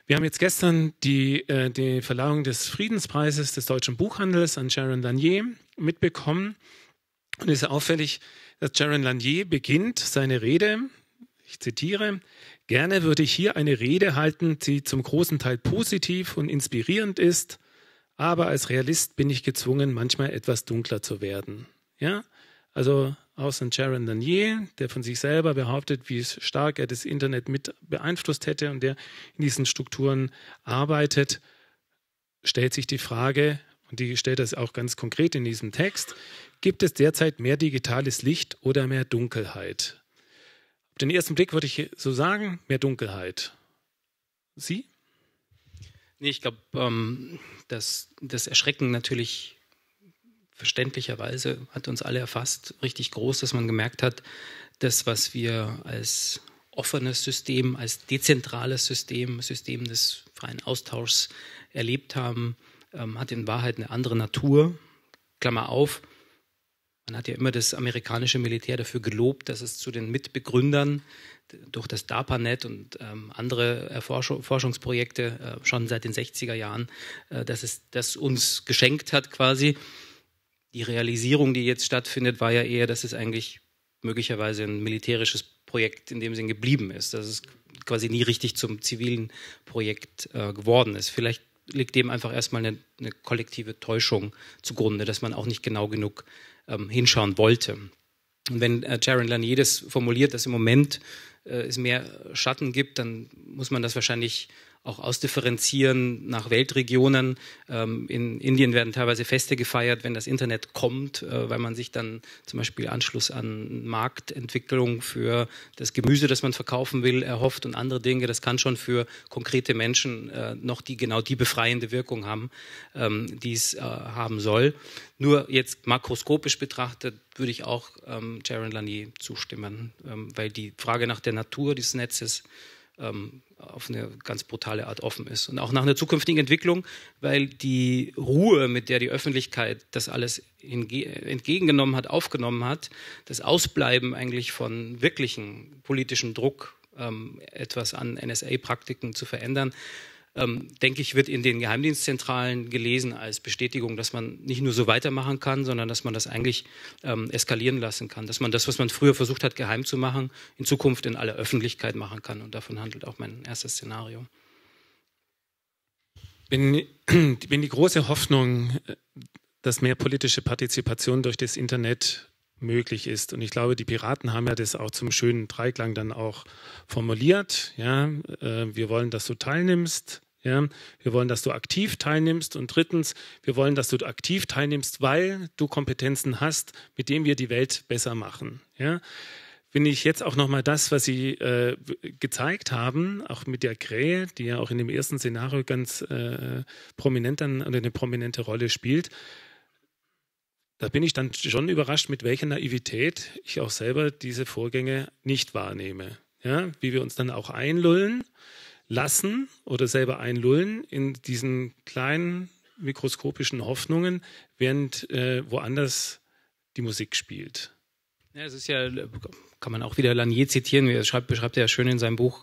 Wir haben jetzt gestern die Verleihung des Friedenspreises des deutschen Buchhandels an Jaron Lanier mitbekommen. Und es ist auffällig, dass Jaron Lanier beginnt seine Rede, ich zitiere, gerne würde ich hier eine Rede halten, die zum großen Teil positiv und inspirierend ist, aber als Realist bin ich gezwungen, manchmal etwas dunkler zu werden. Ja? Also aus Jaron Lanier, der von sich selber behauptet, wie stark er das Internet mit beeinflusst hätte und der in diesen Strukturen arbeitet, stellt sich die Frage, und die stellt das auch ganz konkret in diesem Text, gibt es derzeit mehr digitales Licht oder mehr Dunkelheit? Auf den ersten Blick würde ich so sagen, mehr Dunkelheit. Sie? Nee, ich glaube, dass das Erschrecken natürlich verständlicherweise hat uns alle erfasst, richtig groß, dass man gemerkt hat, das, was wir als offenes System, als dezentrales System des freien Austauschs erlebt haben, hat in Wahrheit eine andere Natur. Klammer auf, man hat ja immer das amerikanische Militär dafür gelobt, dass es zu den Mitbegründern durch das DARPANET und andere Forschungsprojekte schon seit den 60er Jahren, dass es das uns geschenkt hat quasi. Die Realisierung, die jetzt stattfindet, war ja eher, dass es eigentlich möglicherweise ein militärisches Projekt in dem Sinn geblieben ist, dass es quasi nie richtig zum zivilen Projekt geworden ist. Vielleicht liegt dem einfach erstmal eine kollektive Täuschung zugrunde, dass man auch nicht genau genug hinschauen wollte. Und wenn Jaron Lanier das formuliert, dass im Moment es mehr Schatten gibt, dann muss man das wahrscheinlich auch ausdifferenzieren nach Weltregionen. In Indien werden teilweise Feste gefeiert, wenn das Internet kommt, weil man sich dann zum Beispiel Anschluss an Marktentwicklung für das Gemüse, das man verkaufen will, erhofft und andere Dinge. Das kann schon für konkrete Menschen noch genau die befreiende Wirkung haben, die es haben soll. Nur jetzt makroskopisch betrachtet würde ich auch Jaron Lanier zustimmen, weil die Frage nach der Natur des Netzes auf eine ganz brutale Art offen ist. Und auch nach einer zukünftigen Entwicklung, weil die Ruhe, mit der die Öffentlichkeit das alles entgegengenommen hat, aufgenommen hat, das Ausbleiben eigentlich von wirklichen politischen Druck, etwas an NSA-Praktiken zu verändern, denke ich, wird in den Geheimdienstzentralen gelesen als Bestätigung, dass man nicht nur so weitermachen kann, sondern dass man das eigentlich eskalieren lassen kann. Dass man das, was man früher versucht hat, geheim zu machen, in Zukunft in aller Öffentlichkeit machen kann. Und davon handelt auch mein erstes Szenario. Wenn die große Hoffnung, dass mehr politische Partizipation durch das Internet möglich ist. Und ich glaube, die Piraten haben ja das auch zum schönen Dreiklang dann auch formuliert. Ja, wir wollen, dass du teilnimmst. Ja, wir wollen, dass du aktiv teilnimmst. Und drittens, wir wollen, dass du aktiv teilnimmst, weil du Kompetenzen hast, mit denen wir die Welt besser machen. Ja, finde ich jetzt auch nochmal das, was Sie gezeigt haben, auch mit der Krähe, die ja auch in dem ersten Szenario ganz prominent dann oder eine prominente Rolle spielt. Da bin ich dann schon überrascht, mit welcher Naivität ich auch selber diese Vorgänge nicht wahrnehme. Ja, wie wir uns dann auch einlullen lassen oder selber einlullen in diesen kleinen mikroskopischen Hoffnungen, während woanders die Musik spielt. Ja, es ist ja, kann man auch wieder Lanier zitieren, beschreibt er ja schön in seinem Buch,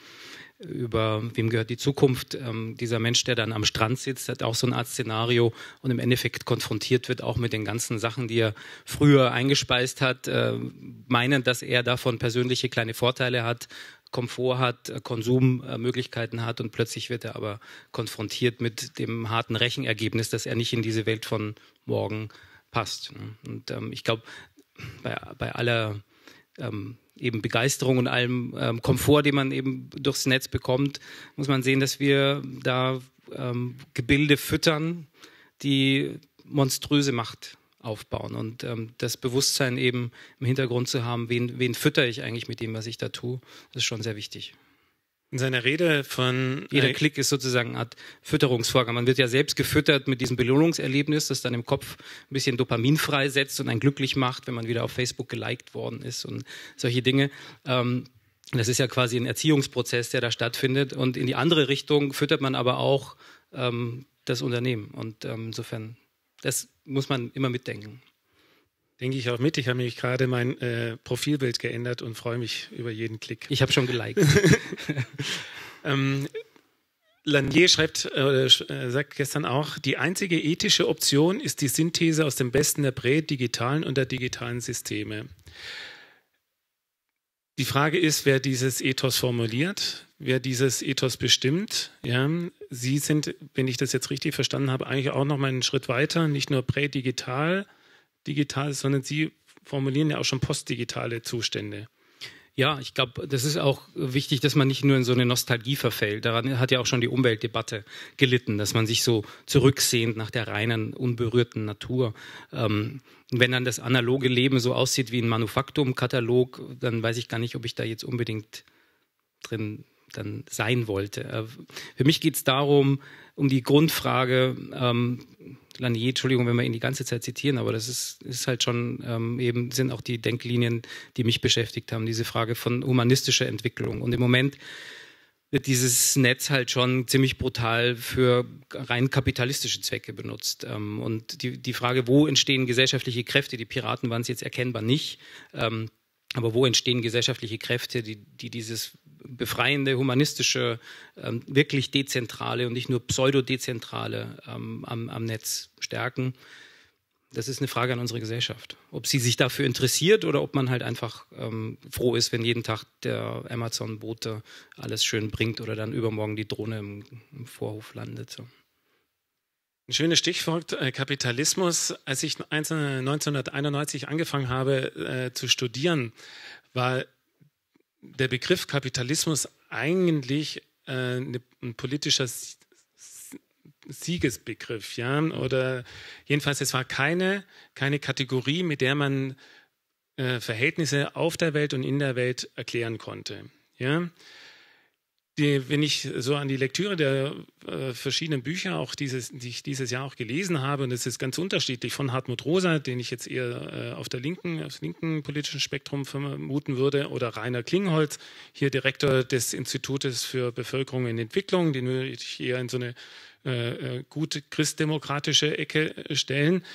über wem gehört die Zukunft. Dieser Mensch, der dann am Strand sitzt, hat auch so eine Art Szenario und im Endeffekt konfrontiert wird auch mit den ganzen Sachen, die er früher eingespeist hat, meinend, dass er davon persönliche kleine Vorteile hat, Komfort hat, Konsummöglichkeiten hat und plötzlich wird er aber konfrontiert mit dem harten Rechenergebnis, dass er nicht in diese Welt von morgen passt. Und ich glaube, bei aller eben Begeisterung und allem Komfort, den man eben durchs Netz bekommt, muss man sehen, dass wir da Gebilde füttern, die monströse Macht aufbauen. Und das Bewusstsein eben im Hintergrund zu haben, wen fütter ich eigentlich mit dem, was ich da tue, das ist schon sehr wichtig. In seiner Rede von... Jeder Klick ist sozusagen eine Art Fütterungsvorgang. Man wird ja selbst gefüttert mit diesem Belohnungserlebnis, das dann im Kopf ein bisschen Dopamin freisetzt und einen glücklich macht, wenn man wieder auf Facebook geliked worden ist und solche Dinge. Das ist ja quasi ein Erziehungsprozess, der da stattfindet. Und in die andere Richtung füttert man aber auch das Unternehmen. Und insofern, das muss man immer mitdenken. Denke ich auch mit. Ich habe nämlich gerade mein Profilbild geändert und freue mich über jeden Klick. Ich habe schon geliked. Lanier sagt gestern auch, die einzige ethische Option ist die Synthese aus dem Besten der prädigitalen und der digitalen Systeme. Die Frage ist, wer dieses Ethos formuliert, wer dieses Ethos bestimmt. Ja, Sie sind, wenn ich das jetzt richtig verstanden habe, eigentlich auch noch mal einen Schritt weiter, nicht nur prädigital, digital, sondern Sie formulieren ja auch schon postdigitale Zustände. Ja, ich glaube, das ist auch wichtig, dass man nicht nur in so eine Nostalgie verfällt. Daran hat ja auch schon die Umweltdebatte gelitten, dass man sich so zurücksehnt nach der reinen, unberührten Natur. Wenn dann das analoge Leben so aussieht wie ein Manufaktumkatalog, dann weiß ich gar nicht, ob ich da jetzt unbedingt drin dann sein wollte. Für mich geht es darum, um die Grundfrage, Lanier, Entschuldigung, wenn wir ihn die ganze Zeit zitieren, aber das ist halt schon eben, sind auch die Denklinien, die mich beschäftigt haben, diese Frage von humanistischer Entwicklung. Und im Moment wird dieses Netz halt schon ziemlich brutal für rein kapitalistische Zwecke benutzt. Und die Frage, wo entstehen gesellschaftliche Kräfte, die Piraten waren es jetzt erkennbar nicht, aber wo entstehen gesellschaftliche Kräfte, die dieses befreiende, humanistische, wirklich dezentrale und nicht nur pseudodezentrale am Netz stärken? Das ist eine Frage an unsere Gesellschaft. Ob sie sich dafür interessiert oder ob man halt einfach froh ist, wenn jeden Tag der Amazon-Bote alles schön bringt oder dann übermorgen die Drohne im Vorhof landet. So. Ein schönes Stichwort, Kapitalismus. Als ich 1991 angefangen habe zu studieren, war der Begriff Kapitalismus eigentlich ein politischer Siegesbegriff, ja, oder jedenfalls es war keine Kategorie, mit der man Verhältnisse auf der Welt und in der Welt erklären konnte, ja. Wenn ich so an die Lektüre der verschiedenen Bücher, auch die ich dieses Jahr auch gelesen habe, und es ist ganz unterschiedlich, von Hartmut Rosa, den ich jetzt eher auf linken politischen Spektrum vermuten würde, oder Rainer Klingholz, hier Direktor des Institutes für Bevölkerung in Entwicklung, den würde ich eher in so eine gute christdemokratische Ecke stellen.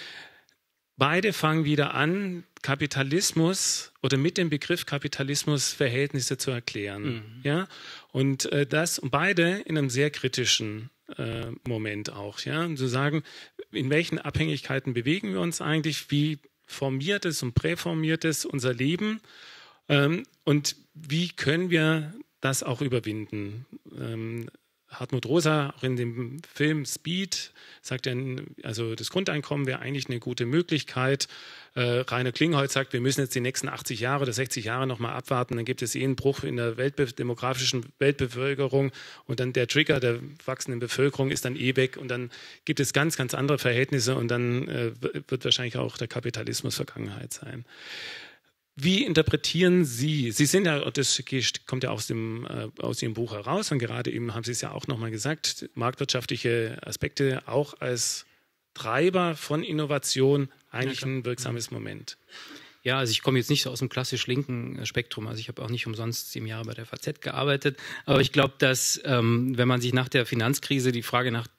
Beide fangen wieder an, Kapitalismus oder mit dem Begriff Kapitalismus Verhältnisse zu erklären. Mhm. Ja? Und beide in einem sehr kritischen Moment auch. Ja? Und zu sagen, in welchen Abhängigkeiten bewegen wir uns eigentlich, wie formiert es und präformiert es unser Leben und wie können wir das auch überwinden? Hartmut Rosa, auch in dem Film Speed, sagt er, also das Grundeinkommen wäre eigentlich eine gute Möglichkeit. Rainer Klingholz sagt, wir müssen jetzt die nächsten 80 Jahre oder 60 Jahre nochmal abwarten, dann gibt es einen Bruch in der demografischen Weltbevölkerung und dann der Trigger der wachsenden Bevölkerung ist dann weg und dann gibt es ganz, ganz andere Verhältnisse und dann wird wahrscheinlich auch der Kapitalismus Vergangenheit sein. Wie interpretieren Sie? Sie sind ja, das kommt ja aus Ihrem Buch heraus und gerade eben haben Sie es ja auch nochmal gesagt, marktwirtschaftliche Aspekte auch als Treiber von Innovation eigentlich ein wirksames Moment. Ja, also ich komme jetzt nicht so aus dem klassisch linken Spektrum, also ich habe auch nicht umsonst 7 Jahre bei der FAZ gearbeitet, aber ich glaube, dass wenn man sich nach der Finanzkrise die Frage nach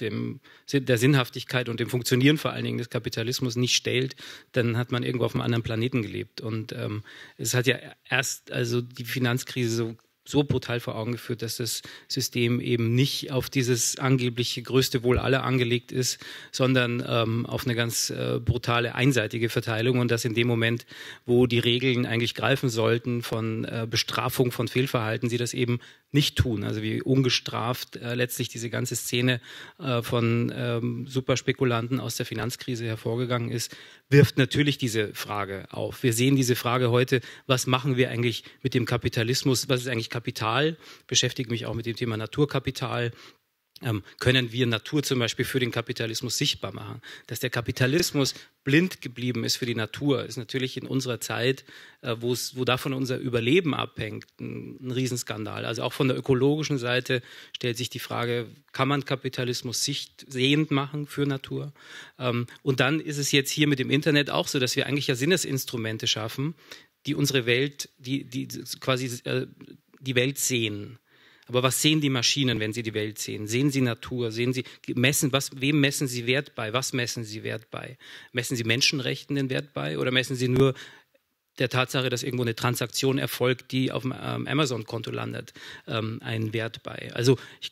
der Sinnhaftigkeit und dem Funktionieren vor allen Dingen des Kapitalismus nicht stellt, dann hat man irgendwo auf einem anderen Planeten gelebt. Und es hat ja erst also die Finanzkrise so brutal vor Augen geführt, dass das System eben nicht auf dieses angebliche größte Wohl aller angelegt ist, sondern auf eine ganz brutale einseitige Verteilung und dass in dem Moment, wo die Regeln eigentlich greifen sollten von Bestrafung von Fehlverhalten, sie das eben nicht tun. Also wie ungestraft letztlich diese ganze Szene von Superspekulanten aus der Finanzkrise hervorgegangen ist, wirft natürlich diese Frage auf. Wir sehen diese Frage heute, was machen wir eigentlich mit dem Kapitalismus, was ist eigentlich Kapital? Beschäftige mich auch mit dem Thema Naturkapital. Können wir Natur zum Beispiel für den Kapitalismus sichtbar machen? Dass der Kapitalismus blind geblieben ist für die Natur, ist natürlich in unserer Zeit, wo davon unser Überleben abhängt, ein Riesenskandal. Also auch von der ökologischen Seite stellt sich die Frage, kann man Kapitalismus sehend machen für Natur? Und dann ist es jetzt hier mit dem Internet auch so, dass wir eigentlich ja Sinnesinstrumente schaffen, die unsere Welt, die quasi die Welt sehen. Aber was sehen die Maschinen, wenn sie die Welt sehen? Sehen sie Natur? Sehen sie wem messen sie Wert bei? Was messen sie Wert bei? Messen sie Menschenrechten den Wert bei? Oder messen sie nur der Tatsache, dass irgendwo eine Transaktion erfolgt, die auf dem Amazon-Konto landet, einen Wert bei? Also ich glaube,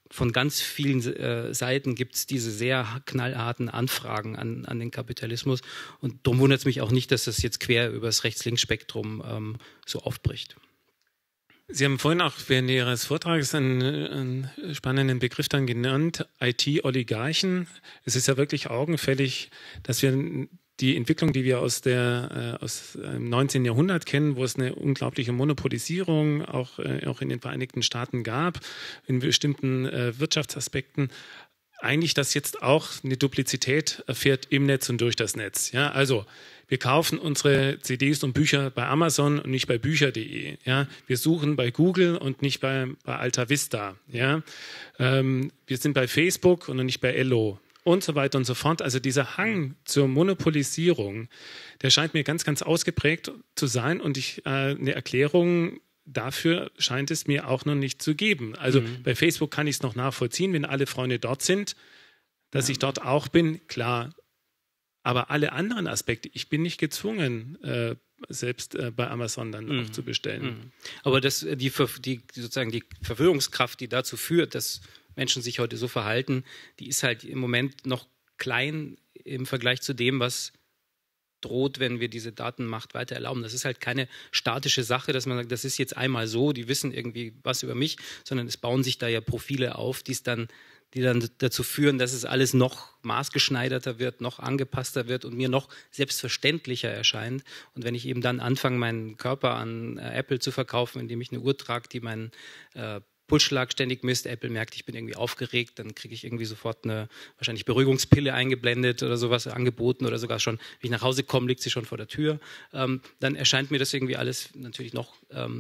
von ganz vielen Seiten gibt es diese sehr knallharten Anfragen an den Kapitalismus. Und darum wundert es mich auch nicht, dass das jetzt quer über das Rechts-Links-Spektrum so aufbricht. Sie haben vorhin auch während Ihres Vortrags einen spannenden Begriff dann genannt, IT-Oligarchen. Es ist ja wirklich augenfällig, dass wir die Entwicklung, die wir aus dem 19. Jahrhundert kennen, wo es eine unglaubliche Monopolisierung auch in den Vereinigten Staaten gab, in bestimmten Wirtschaftsaspekten, eigentlich das jetzt auch eine Duplizität erfährt im Netz und durch das Netz. Ja, also wir kaufen unsere CDs und Bücher bei Amazon und nicht bei bücher.de. Ja, wir suchen bei Google und nicht bei Alta Vista. Ja, wir sind bei Facebook und nicht bei Ello und so weiter und so fort. Also dieser Hang zur Monopolisierung, der scheint mir ganz, ganz ausgeprägt zu sein und eine Erklärung dafür scheint es mir auch noch nicht zu geben. Also bei Facebook kann ich es noch nachvollziehen, wenn alle Freunde dort sind, dass ich dort auch bin, klar. Aber alle anderen Aspekte, ich bin nicht gezwungen, selbst bei Amazon dann auch zu bestellen. Aber die Verführungskraft, die dazu führt, dass Menschen sich heute so verhalten, die ist halt im Moment noch klein im Vergleich zu dem, was droht, wenn wir diese Datenmacht weiter erlauben. Das ist halt keine statische Sache, dass man sagt, das ist jetzt einmal so, die wissen irgendwie was über mich, sondern es bauen sich da ja Profile auf, die dann dazu führen, dass es alles noch maßgeschneiderter wird, noch angepasster wird und mir noch selbstverständlicher erscheint. Und wenn ich eben dann anfange, meinen Körper an Apple zu verkaufen, indem ich eine Uhr trage, die meinen Pulsschlag ständig misst, Apple merkt, ich bin irgendwie aufgeregt, dann kriege ich irgendwie sofort eine wahrscheinlich Beruhigungspille eingeblendet oder sowas angeboten oder sogar schon, wenn ich nach Hause komme, liegt sie schon vor der Tür. Dann erscheint mir das irgendwie alles natürlich noch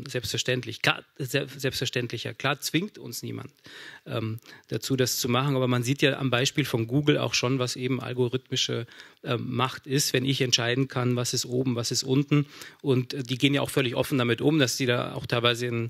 selbstverständlicher. Klar zwingt uns niemand dazu, das zu machen, aber man sieht ja am Beispiel von Google auch schon, was eben algorithmische Macht ist, wenn ich entscheiden kann, was ist oben, was ist unten. Und die gehen ja auch völlig offen damit um, dass die da auch teilweise in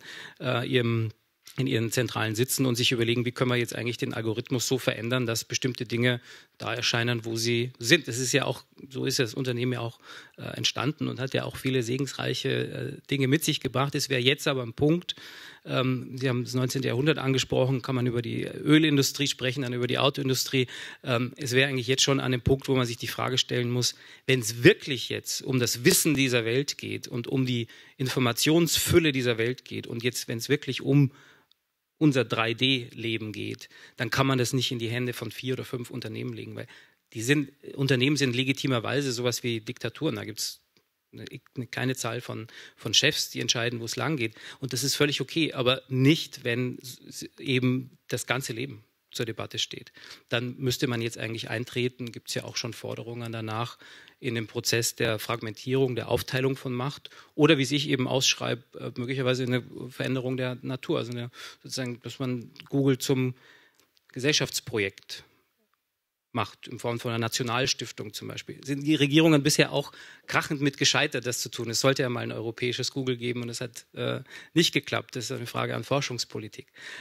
ihren zentralen Sitzen und sich überlegen, wie können wir jetzt eigentlich den Algorithmus so verändern, dass bestimmte Dinge da erscheinen, wo sie sind. Das ist ja auch, so ist das Unternehmen ja auch entstanden und hat ja auch viele segensreiche Dinge mit sich gebracht. Es wäre jetzt aber ein Punkt, Sie haben das 19. Jahrhundert angesprochen, kann man über die Ölindustrie sprechen, dann über die Autoindustrie. Es wäre eigentlich jetzt schon an dem Punkt, wo man sich die Frage stellen muss, wenn es wirklich jetzt um das Wissen dieser Welt geht und um die Informationsfülle dieser Welt geht und jetzt, wenn es wirklich um unser 3D-Leben geht, dann kann man das nicht in die Hände von 4 oder 5 Unternehmen legen, weil Unternehmen sind legitimerweise sowas wie Diktaturen. Da gibt es eine kleine Zahl von Chefs, die entscheiden, wo es lang geht. Und das ist völlig okay, aber nicht, wenn eben das ganze Leben zur Debatte steht. Dann müsste man jetzt eigentlich eintreten, gibt es ja auch schon Forderungen danach, in den Prozess der Fragmentierung, der Aufteilung von Macht oder, wie ich eben ausschreibe, möglicherweise eine Veränderung der Natur, also sozusagen, dass man Google zum Gesellschaftsprojekt macht, in Form von einer Nationalstiftung zum Beispiel. Sind die Regierungen bisher auch krachend mit gescheitert, das zu tun? Es sollte ja mal ein europäisches Google geben und es hat nicht geklappt. Das ist eine Frage an Forschungspolitik.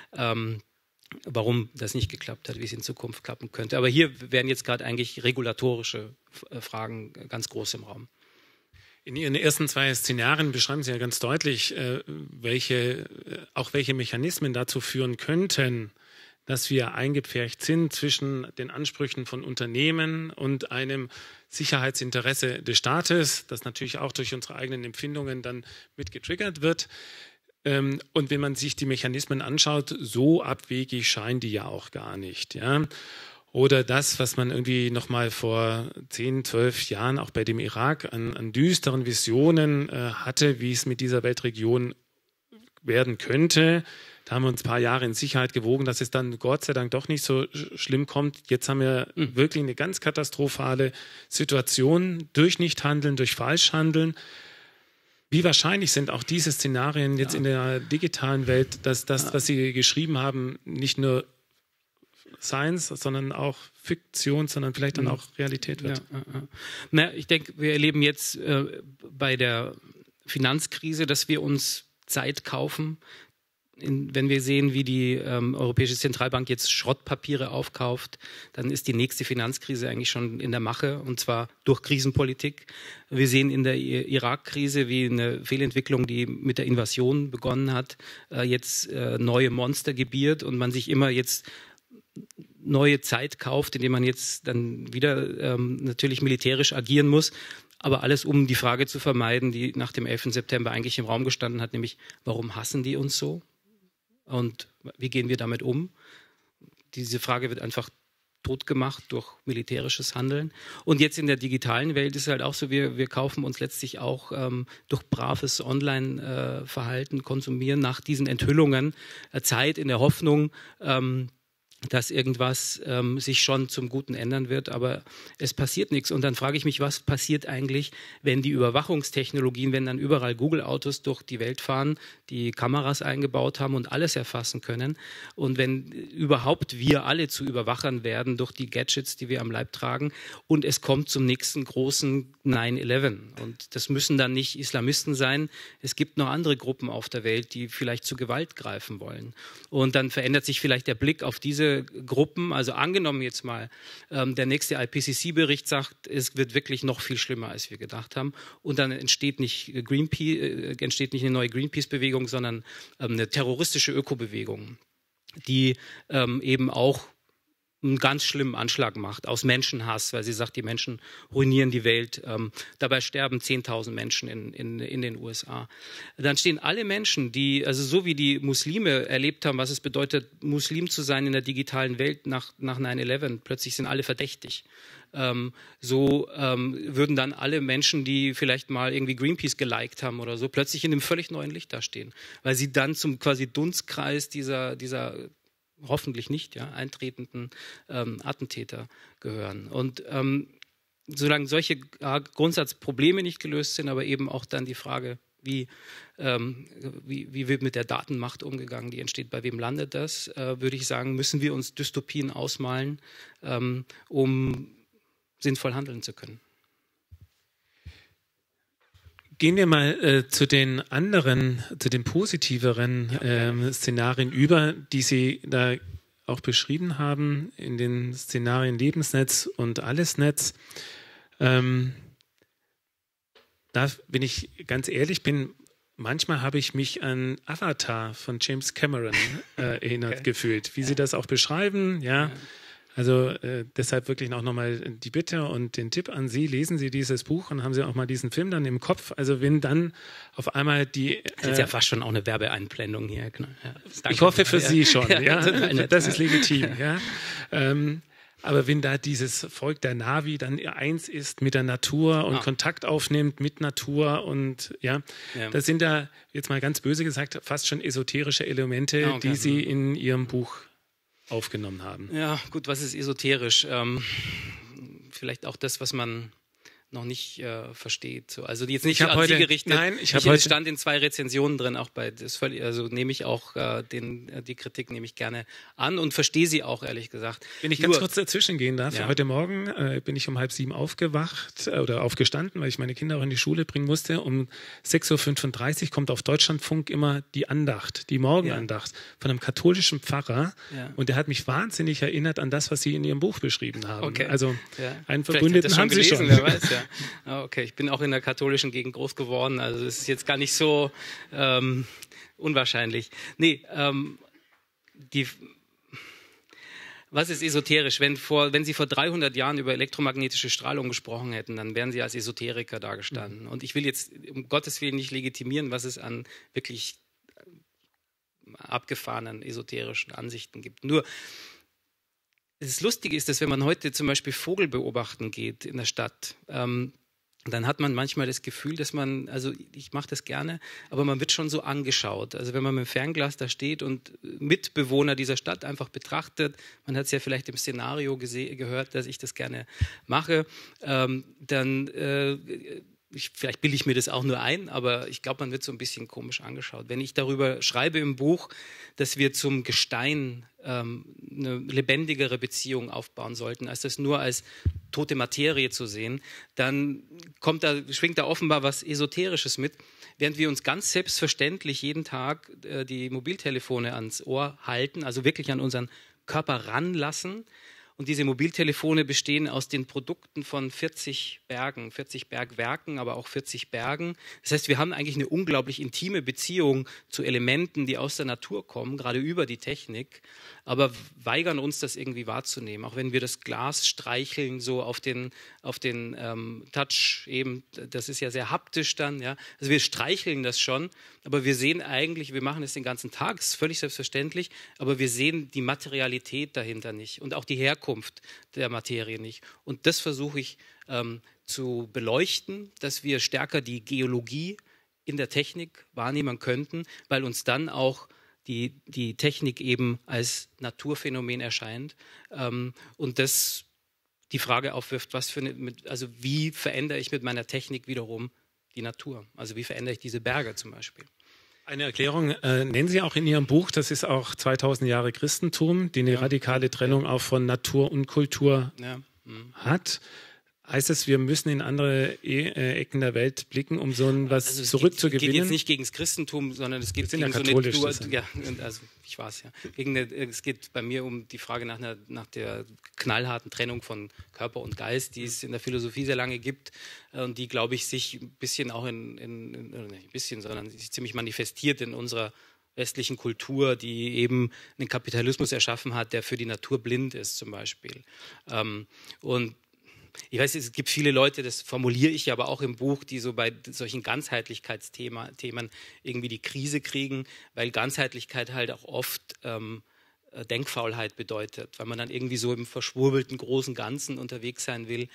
Warum das nicht geklappt hat, wie es in Zukunft klappen könnte. Aber hier wären jetzt gerade eigentlich regulatorische Fragen ganz groß im Raum. In Ihren ersten 2 Szenarien beschreiben Sie ja ganz deutlich, welche Mechanismen dazu führen könnten, dass wir eingepfercht sind zwischen den Ansprüchen von Unternehmen und einem Sicherheitsinteresse des Staates, das natürlich auch durch unsere eigenen Empfindungen dann mit getriggert wird. Und wenn man sich die Mechanismen anschaut, so abwegig scheinen die ja auch gar nicht. Ja? Oder das, was man irgendwie noch mal vor 10, 12 Jahren auch bei dem Irak an düsteren Visionen hatte, wie es mit dieser Weltregion werden könnte. Da haben wir uns ein paar Jahre in Sicherheit gewogen, dass es dann Gott sei Dank doch nicht so schlimm kommt. Jetzt haben wir wirklich eine ganz katastrophale Situation durch Nichthandeln, durch Falschhandeln. Wie wahrscheinlich sind auch diese Szenarien jetzt in der digitalen Welt, dass das, was Sie geschrieben haben, nicht nur Science, sondern auch Fiktion, sondern vielleicht dann auch Realität wird? Na, ich denke, wir erleben jetzt bei der Finanzkrise, dass wir uns Zeit kaufen, wenn wir sehen, wie die Europäische Zentralbank jetzt Schrottpapiere aufkauft, dann ist die nächste Finanzkrise eigentlich schon in der Mache, und zwar durch Krisenpolitik. Wir sehen in der Irak-Krise, wie eine Fehlentwicklung, die mit der Invasion begonnen hat, jetzt neue Monster gebiert und man sich immer jetzt neue Zeit kauft, indem man jetzt dann wieder natürlich militärisch agieren muss. Aber alles, um die Frage zu vermeiden, die nach dem 11. September eigentlich im Raum gestanden hat, nämlich, warum hassen die uns so? Und wie gehen wir damit um? Diese Frage wird einfach totgemacht durch militärisches Handeln. Und jetzt in der digitalen Welt ist es halt auch so, wir kaufen uns letztlich auch durch braves Online-Verhalten, konsumieren nach diesen Enthüllungen Zeit in der Hoffnung, dass irgendwas sich schon zum Guten ändern wird, aber es passiert nichts. Und dann frage ich mich, was passiert eigentlich, wenn die Überwachungstechnologien, wenn dann überall Google-Autos durch die Welt fahren, die Kameras eingebaut haben und alles erfassen können, und wenn überhaupt wir alle zu Überwachern werden durch die Gadgets, die wir am Leib tragen, und es kommt zum nächsten großen 9/11. Und das müssen dann nicht Islamisten sein, es gibt noch andere Gruppen auf der Welt, die vielleicht zu Gewalt greifen wollen. Und dann verändert sich vielleicht der Blick auf diese Gruppen, also angenommen jetzt mal, der nächste IPCC-Bericht sagt, es wird wirklich noch viel schlimmer, als wir gedacht haben, und dann entsteht nicht eine neue Greenpeace-Bewegung, sondern eine terroristische Ökobewegung, die eben auch einen ganz schlimmen Anschlag macht, aus Menschenhass, weil sie sagt, die Menschen ruinieren die Welt. Dabei sterben 10.000 Menschen in den USA. Dann stehen alle Menschen, die, also so wie die Muslime erlebt haben, was es bedeutet, Muslim zu sein in der digitalen Welt nach 9/11, plötzlich sind alle verdächtig. Würden dann alle Menschen, die vielleicht mal irgendwie Greenpeace geliked haben oder so, plötzlich in einem völlig neuen Licht dastehen, weil sie dann zum quasi Dunstkreis dieser hoffentlich nicht eintretenden Attentäter gehören. Und solange solche Grundsatzprobleme nicht gelöst sind, aber eben auch dann die Frage, wie wird mit der Datenmacht umgegangen, die entsteht, bei wem landet das, würde ich sagen, müssen wir uns Dystopien ausmalen, um sinnvoll handeln zu können. Gehen wir mal zu den anderen, zu den positiveren Szenarien über, die Sie da auch beschrieben haben, in den Szenarien Lebensnetz und Allesnetz. Da bin ich ganz ehrlich, manchmal habe ich mich an Avatar von James Cameron erinnert gefühlt, wie Sie das auch beschreiben, ja. Also deshalb wirklich auch nochmal die Bitte und den Tipp an Sie, lesen Sie dieses Buch und haben Sie auch mal diesen Film dann im Kopf. Also wenn dann auf einmal die... das ist ja fast schon auch eine Werbeeinblendung hier. Genau. Ja, ich hoffe für Sie schon, das ist legitim. Ja. Aber wenn da dieses Volk der Navi dann eins ist mit der Natur und Kontakt aufnimmt mit Natur und das sind da, jetzt mal ganz böse gesagt, fast schon esoterische Elemente, die Sie in Ihrem Buch aufgenommen haben. Ja, gut, was ist esoterisch? Vielleicht auch das, was man noch nicht versteht. So, also jetzt nicht an Sie gerichtet. Nein, es stand in 2 Rezensionen drin, auch bei das völlig, also nehme ich auch die Kritik nehme ich gerne an und verstehe sie auch, ehrlich gesagt. Wenn ich ganz kurz dazwischen gehen darf, heute Morgen bin ich um 6:30 aufgewacht oder aufgestanden, weil ich meine Kinder auch in die Schule bringen musste. Um 6:35 Uhr kommt auf Deutschlandfunk immer die Andacht, die Morgenandacht von einem katholischen Pfarrer und der hat mich wahnsinnig erinnert an das, was Sie in Ihrem Buch beschrieben haben. Okay. Also einen Verbündeten haben Sie schon. Wer weiß, okay, ich bin auch in der katholischen Gegend groß geworden, also es ist jetzt gar nicht so unwahrscheinlich. Nee, was ist esoterisch? Wenn Sie vor 300 Jahren über elektromagnetische Strahlung gesprochen hätten, dann wären Sie als Esoteriker dagestanden. Und ich will jetzt um Gottes Willen nicht legitimieren, was es an wirklich abgefahrenen esoterischen Ansichten gibt. Nur das Lustige ist, dass wenn man heute zum Beispiel Vogel beobachten geht in der Stadt, dann hat man manchmal das Gefühl, dass man, also ich mache das gerne, aber man wird schon so angeschaut. Also wenn man mit dem Fernglas da steht und Mitbewohner dieser Stadt einfach betrachtet, man hat es ja vielleicht im Szenario gehört, dass ich das gerne mache, vielleicht bilde ich mir das auch nur ein, aber ich glaube, man wird so ein bisschen komisch angeschaut. Wenn ich darüber schreibe im Buch, dass wir zum Gestein eine lebendigere Beziehung aufbauen sollten, als das nur als tote Materie zu sehen, dann schwingt da offenbar was Esoterisches mit, während wir uns ganz selbstverständlich jeden Tag die Mobiltelefone ans Ohr halten, also wirklich an unseren Körper ranlassen. Und diese Mobiltelefone bestehen aus den Produkten von 40 Bergen, 40 Bergwerken, aber auch 40 Bergen. Das heißt, wir haben eigentlich eine unglaublich intime Beziehung zu Elementen, die aus der Natur kommen, gerade über die Technik, aber weigern uns, das irgendwie wahrzunehmen. Auch wenn wir das Glas streicheln, so auf den Touch eben, das ist ja sehr haptisch dann. Ja? Also wir streicheln das schon, aber wir sehen eigentlich, wir machen es den ganzen Tag, das ist völlig selbstverständlich, aber wir sehen die Materialität dahinter nicht und auch die Herkunft der Materie nicht. Und das versuche ich zu beleuchten, dass wir stärker die Geologie in der Technik wahrnehmen könnten, weil uns dann auch die Technik eben als Naturphänomen erscheint und das die Frage aufwirft, also wie verändere ich mit meiner Technik wiederum die Natur? Also wie verändere ich diese Berge zum Beispiel? Eine Erklärung nennen Sie auch in Ihrem Buch, das ist auch 2000 Jahre Christentum, die eine radikale Trennung auch von Natur und Kultur hat. Heißt es, wir müssen in andere Ecken der Welt blicken, um so was zurückzugewinnen? Es geht jetzt nicht gegen das Christentum, sondern es geht gegen so eine... Ja, also ich weiß ja. Es geht bei mir um die Frage nach der knallharten Trennung von Körper und Geist, die es in der Philosophie sehr lange gibt und die, glaube ich, sich ein bisschen auch nicht ein bisschen, sondern sich ziemlich manifestiert in unserer westlichen Kultur, die eben einen Kapitalismus erschaffen hat, der für die Natur blind ist zum Beispiel. Und ich weiß, es gibt viele Leute, das formuliere ich aber auch im Buch, die so bei solchen Ganzheitlichkeitsthemen irgendwie die Krise kriegen, weil Ganzheitlichkeit halt auch oft Denkfaulheit bedeutet, weil man dann irgendwie so im verschwurbelten großen Ganzen unterwegs sein will.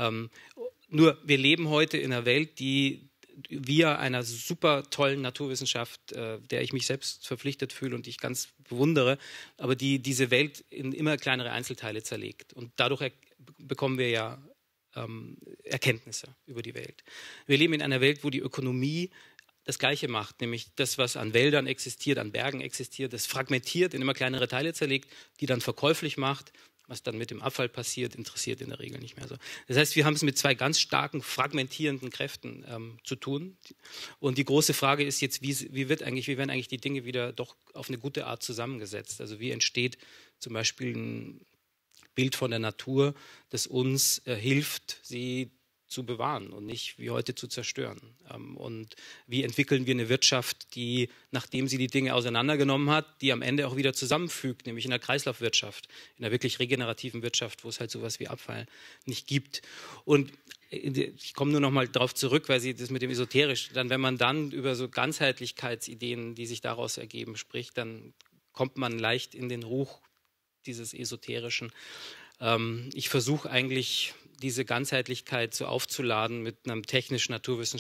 Nur wir leben heute in einer Welt, die via einer super tollen Naturwissenschaft, der ich mich selbst verpflichtet fühle und die ich ganz bewundere, aber die diese Welt in immer kleinere Einzelteile zerlegt. Und dadurch bekommen wir ja Erkenntnisse über die Welt. Wir leben in einer Welt, wo die Ökonomie das Gleiche macht, nämlich das, was an Wäldern existiert, an Bergen existiert, das fragmentiert, in immer kleinere Teile zerlegt, die dann verkäuflich macht. Was dann mit dem Abfall passiert, interessiert in der Regel nicht mehr so. Das heißt, wir haben es mit zwei ganz starken, fragmentierenden Kräften zu tun. Und die große Frage ist jetzt, wie werden eigentlich die Dinge wieder doch auf eine gute Art zusammengesetzt? Also wie entsteht zum Beispiel ein Bild von der Natur, das uns hilft, sie zu bewahren und nicht wie heute zu zerstören. Und wie entwickeln wir eine Wirtschaft, die, nachdem sie die Dinge auseinandergenommen hat, die am Ende auch wieder zusammenfügt, nämlich in der Kreislaufwirtschaft, in einer wirklich regenerativen Wirtschaft, wo es halt sowas wie Abfall nicht gibt. Und ich komme nur noch mal darauf zurück, weil Sie das mit dem Esoterisch, wenn man dann über so Ganzheitlichkeitsideen, die sich daraus ergeben, spricht, dann kommt man leicht in den Ruch dieses Esoterischen. Ich versuche eigentlich, diese Ganzheitlichkeit so aufzuladen mit einer technischen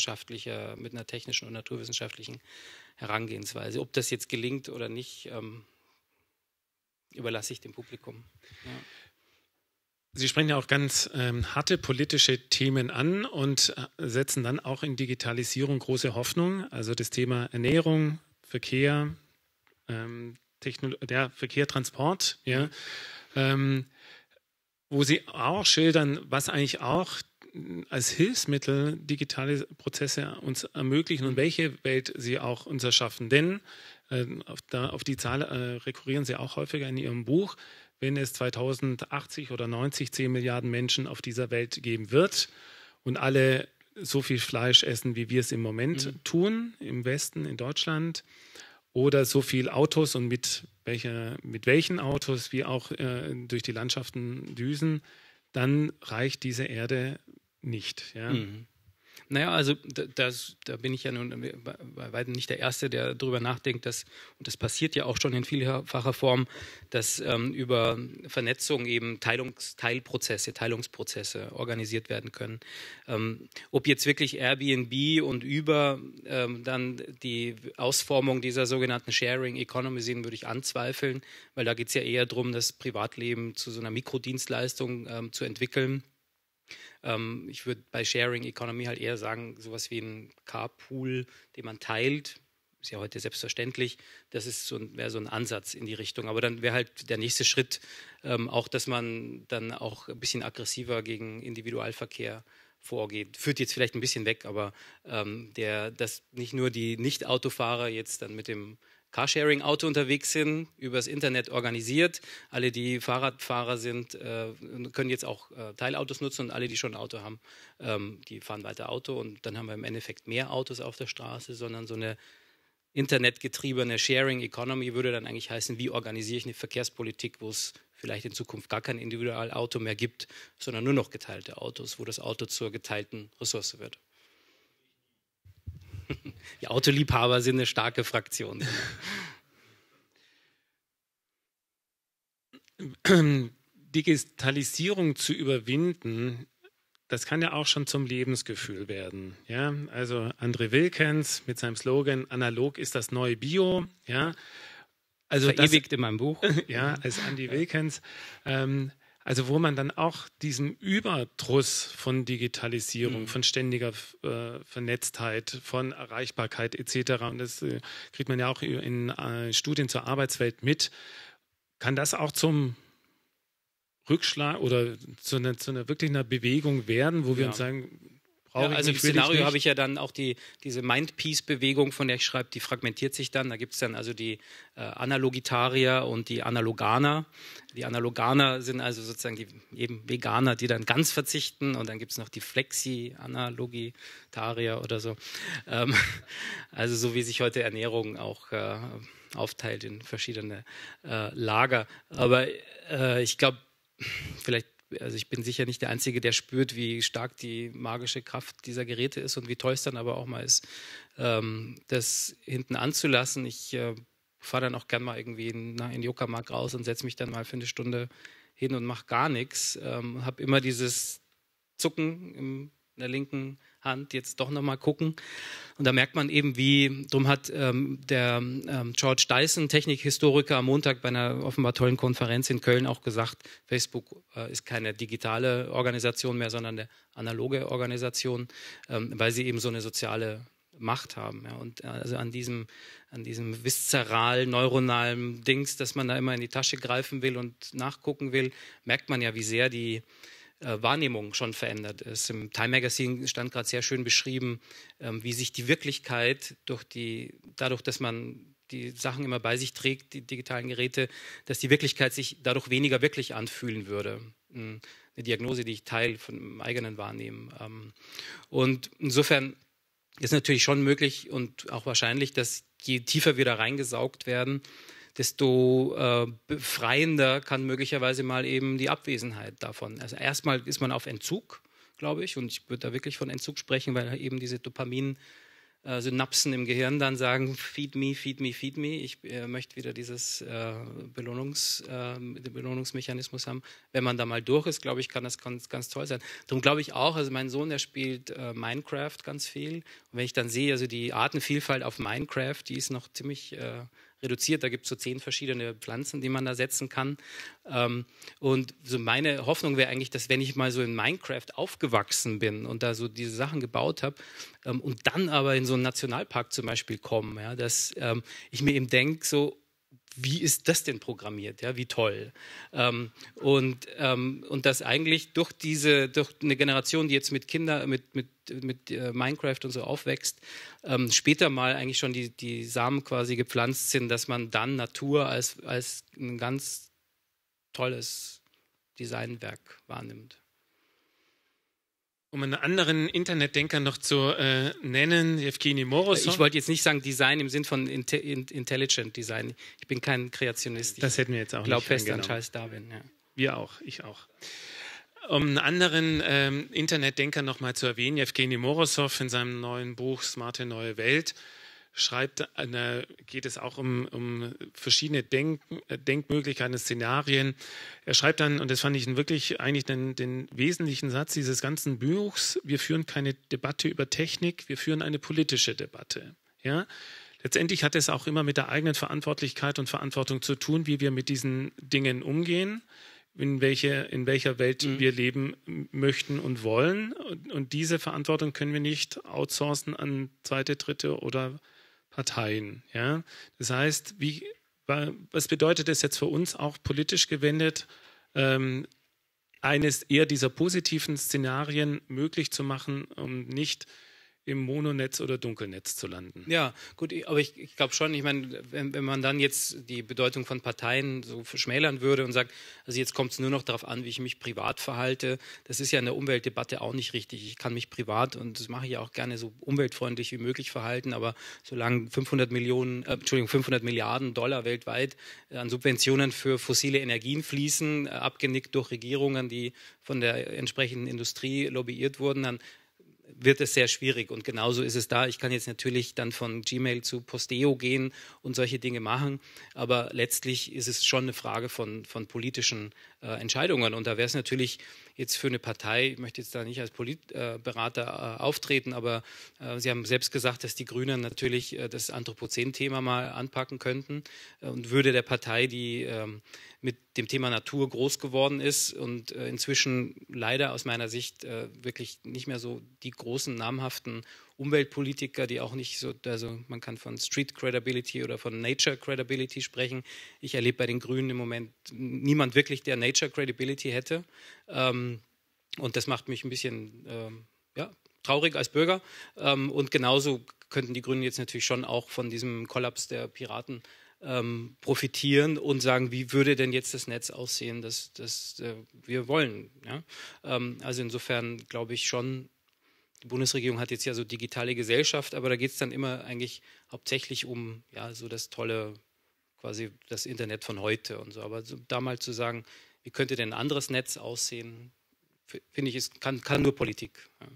und naturwissenschaftlichen Herangehensweise. Ob das jetzt gelingt oder nicht, überlasse ich dem Publikum. Ja. Sie sprechen ja auch ganz harte politische Themen an und setzen dann auch in Digitalisierung große Hoffnung. Also das Thema Ernährung, Verkehr, Verkehr, Transport, ja. Wo Sie auch schildern, was eigentlich auch als Hilfsmittel digitale Prozesse uns ermöglichen und welche Welt sie auch uns erschaffen. Denn auf die Zahl rekurrieren Sie auch häufiger in Ihrem Buch, wenn es 2080 oder 90 10 Milliarden Menschen auf dieser Welt geben wird und alle so viel Fleisch essen, wie wir es im Moment tun, im Westen, in Deutschland, oder so viel Autos und mit welchen Autos wir auch durch die Landschaften düsen, dann reicht diese Erde nicht. Ja? Naja, also da bin ich ja nun bei weitem nicht der Erste, der darüber nachdenkt, und das passiert ja auch schon in vielfacher Form, dass über Vernetzung eben Teilungsprozesse organisiert werden können. Ob jetzt wirklich Airbnb und Uber dann die Ausformung dieser sogenannten Sharing Economy sehen, würde ich anzweifeln, weil da geht es ja eher darum, das Privatleben zu so einer Mikrodienstleistung zu entwickeln. Ich würde bei Sharing Economy halt eher sagen, sowas wie ein Carpool, den man teilt, ist ja heute selbstverständlich. Das ist wäre so ein Ansatz in die Richtung. Aber dann wäre halt der nächste Schritt auch, dass man dann auch ein bisschen aggressiver gegen Individualverkehr vorgeht. Führt jetzt vielleicht ein bisschen weg, aber dass nicht nur die Nicht-Autofahrer jetzt dann mit dem Carsharing-Auto unterwegs sind, übers Internet organisiert. Alle, die Fahrradfahrer sind, können jetzt auch Teilautos nutzen und alle, die schon ein Auto haben, die fahren weiter Auto und dann haben wir im Endeffekt mehr Autos auf der Straße, sondern so eine internetgetriebene Sharing Economy würde dann eigentlich heißen, wie organisiere ich eine Verkehrspolitik, wo es vielleicht in Zukunft gar kein Individualauto mehr gibt, sondern nur noch geteilte Autos, wo das Auto zur geteilten Ressource wird. Die Autoliebhaber sind eine starke Fraktion. Digitalisierung zu überwinden, das kann ja auch schon zum Lebensgefühl werden. Ja? Also André Wilkens mit seinem Slogan, analog ist das neue Bio. Ja? Also verewigt in meinem Buch. Ja, als Andy Wilkens. Also wo man dann auch diesem Überdruss von Digitalisierung, von ständiger Vernetztheit, von Erreichbarkeit etc., und das kriegt man ja auch in Studien zur Arbeitswelt mit, kann das auch zum Rückschlag oder zu einer wirklich einer Bewegung werden, wo wir uns sagen, also im Szenario habe ich ja dann auch diese Mind-Peace-Bewegung, von der ich schreibe, die fragmentiert sich dann. Da gibt es dann also die Analogitarier und die Analoganer. Die Analoganer sind also sozusagen die eben Veganer, die dann ganz verzichten. Und dann gibt es noch die Flexi-Analogitarier oder so. Also so wie sich heute Ernährung auch aufteilt in verschiedene Lager. Aber ich glaube, also ich bin sicher nicht der Einzige, der spürt, wie stark die magische Kraft dieser Geräte ist und wie toll es dann aber auch mal ist, das hinten anzulassen. Ich fahre dann auch gern mal irgendwie in den Uckermark raus und setze mich dann mal für eine Stunde hin und mache gar nichts. Habe immer dieses Zucken in der linken Hand, jetzt doch nochmal gucken. Und da merkt man eben, darum hat der George Dyson, Technikhistoriker, am Montag bei einer offenbar tollen Konferenz in Köln auch gesagt, Facebook ist keine digitale Organisation mehr, sondern eine analoge Organisation, weil sie eben so eine soziale Macht haben. Ja. Und also an diesem viszeralen, neuronalen Dings, dass man da immer in die Tasche greifen will und nachgucken will, merkt man ja, wie sehr die Wahrnehmung schon verändert ist. Im Time Magazine stand gerade sehr schön beschrieben, wie sich die Wirklichkeit dadurch, dass man die Sachen immer bei sich trägt, die digitalen Geräte, dass die Wirklichkeit sich dadurch weniger wirklich anfühlen würde. Eine Diagnose, die ich teile von meinem eigenen Wahrnehmen. Und insofern ist natürlich schon möglich und auch wahrscheinlich, dass je tiefer wir da reingesaugt werden, desto befreiender kann möglicherweise mal eben die Abwesenheit davon. Also erstmal ist man auf Entzug, glaube ich, und ich würde da wirklich von Entzug sprechen, weil eben diese Dopamin-Synapsen im Gehirn dann sagen, feed me, feed me, feed me. Ich möchte wieder dieses Belohnungsmechanismus haben. Wenn man da mal durch ist, glaube ich, kann das ganz, ganz toll sein. Darum glaube ich auch, also mein Sohn, der spielt Minecraft ganz viel. Und wenn ich dann sehe, also die Artenvielfalt auf Minecraft, die ist noch ziemlich reduziert. Da gibt es so 10 verschiedene Pflanzen, die man da setzen kann. Und so meine Hoffnung wäre eigentlich, dass wenn ich mal so in Minecraft aufgewachsen bin und da so diese Sachen gebaut habe und dann aber in so einen Nationalpark zum Beispiel komme, ja, dass ich mir eben denke, so, wie ist das denn programmiert? Ja, wie toll. Und dass eigentlich durch eine Generation, die jetzt mit Kindern, mit Minecraft und so aufwächst, später mal eigentlich schon die Samen quasi gepflanzt sind, dass man dann Natur als ein ganz tolles Designwerk wahrnimmt. Um einen anderen Internetdenker noch zu nennen, Evgeny Morozov. Ich wollte jetzt nicht sagen Design im Sinn von Intelligent Design. Ich bin kein Kreationist. Das hätten wir jetzt auch nicht. Ich glaube fest an Charles Darwin. Ja. Wir auch, ich auch. Um einen anderen Internetdenker noch mal zu erwähnen, Evgeny Morozov in seinem neuen Buch Smarte neue Welt geht es auch um verschiedene Denkmöglichkeiten, Szenarien. Er schreibt dann, und das fand ich wirklich eigentlich den wesentlichen Satz dieses ganzen Buchs, wir führen keine Debatte über Technik, wir führen eine politische Debatte. Ja? Letztendlich hat es auch immer mit der eigenen Verantwortlichkeit und Verantwortung zu tun, wie wir mit diesen Dingen umgehen, in welcher Welt wir leben möchten und wollen. Und diese Verantwortung können wir nicht outsourcen an zweite, dritte oder Parteien. Ja? Das heißt, was bedeutet das jetzt für uns auch politisch gewendet, eines eher dieser positiven Szenarien möglich zu machen, um nicht im Mononetz oder Dunkelnetz zu landen? Ja, gut, aber ich glaube schon, ich meine, wenn man dann jetzt die Bedeutung von Parteien so verschmälern würde und sagt, also jetzt kommt es nur noch darauf an, wie ich mich privat verhalte, das ist ja in der Umweltdebatte auch nicht richtig. Ich kann mich privat, und das mache ich ja auch gerne, so umweltfreundlich wie möglich verhalten, aber solange 500 Milliarden Dollar weltweit an Subventionen für fossile Energien fließen, abgenickt durch Regierungen, die von der entsprechenden Industrie lobbyiert wurden, dann wird es sehr schwierig. Und genauso ist es da. Ich kann jetzt natürlich dann von Gmail zu Posteo gehen und solche Dinge machen, aber letztlich ist es schon eine Frage von politischen Entscheidungen. Und da wäre es natürlich jetzt für eine Partei, ich möchte jetzt da nicht als Politberater auftreten, aber Sie haben selbst gesagt, dass die Grünen natürlich das Anthropozän-Thema mal anpacken könnten, und würde der Partei, die mit dem Thema Natur groß geworden ist und inzwischen leider aus meiner Sicht wirklich nicht mehr so die großen namhaften Umweltpolitiker, die auch nicht so, also man kann von Street Credibility oder von Nature Credibility sprechen. Ich erlebe bei den Grünen im Moment niemand wirklich, der Nature Credibility hätte. Und das macht mich ein bisschen traurig als Bürger. Und genauso könnten die Grünen jetzt natürlich schon auch von diesem Kollaps der Piraten profitieren und sagen, wie würde denn jetzt das Netz aussehen, das wir wollen. Ja? Also insofern glaube ich schon, die Bundesregierung hat jetzt ja so digitale Gesellschaft, aber da geht es dann immer eigentlich hauptsächlich um so das tolle, quasi das Internet von heute und so. Aber so, da mal zu sagen, wie könnte denn ein anderes Netz aussehen, finde ich, es kann nur Politik. Ja.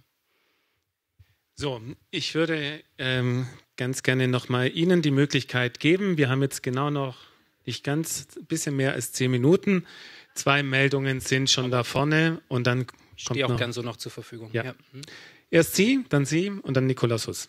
So, ich würde ganz gerne nochmal Ihnen die Möglichkeit geben. Wir haben jetzt genau noch nicht ganz, ein bisschen mehr als 10 Minuten. 2 Meldungen sind schon da vorne und dann kommt ich stehe auch gern so noch zur Verfügung. Ja. Ja. Erst Sie und dann Nikolaus Huss.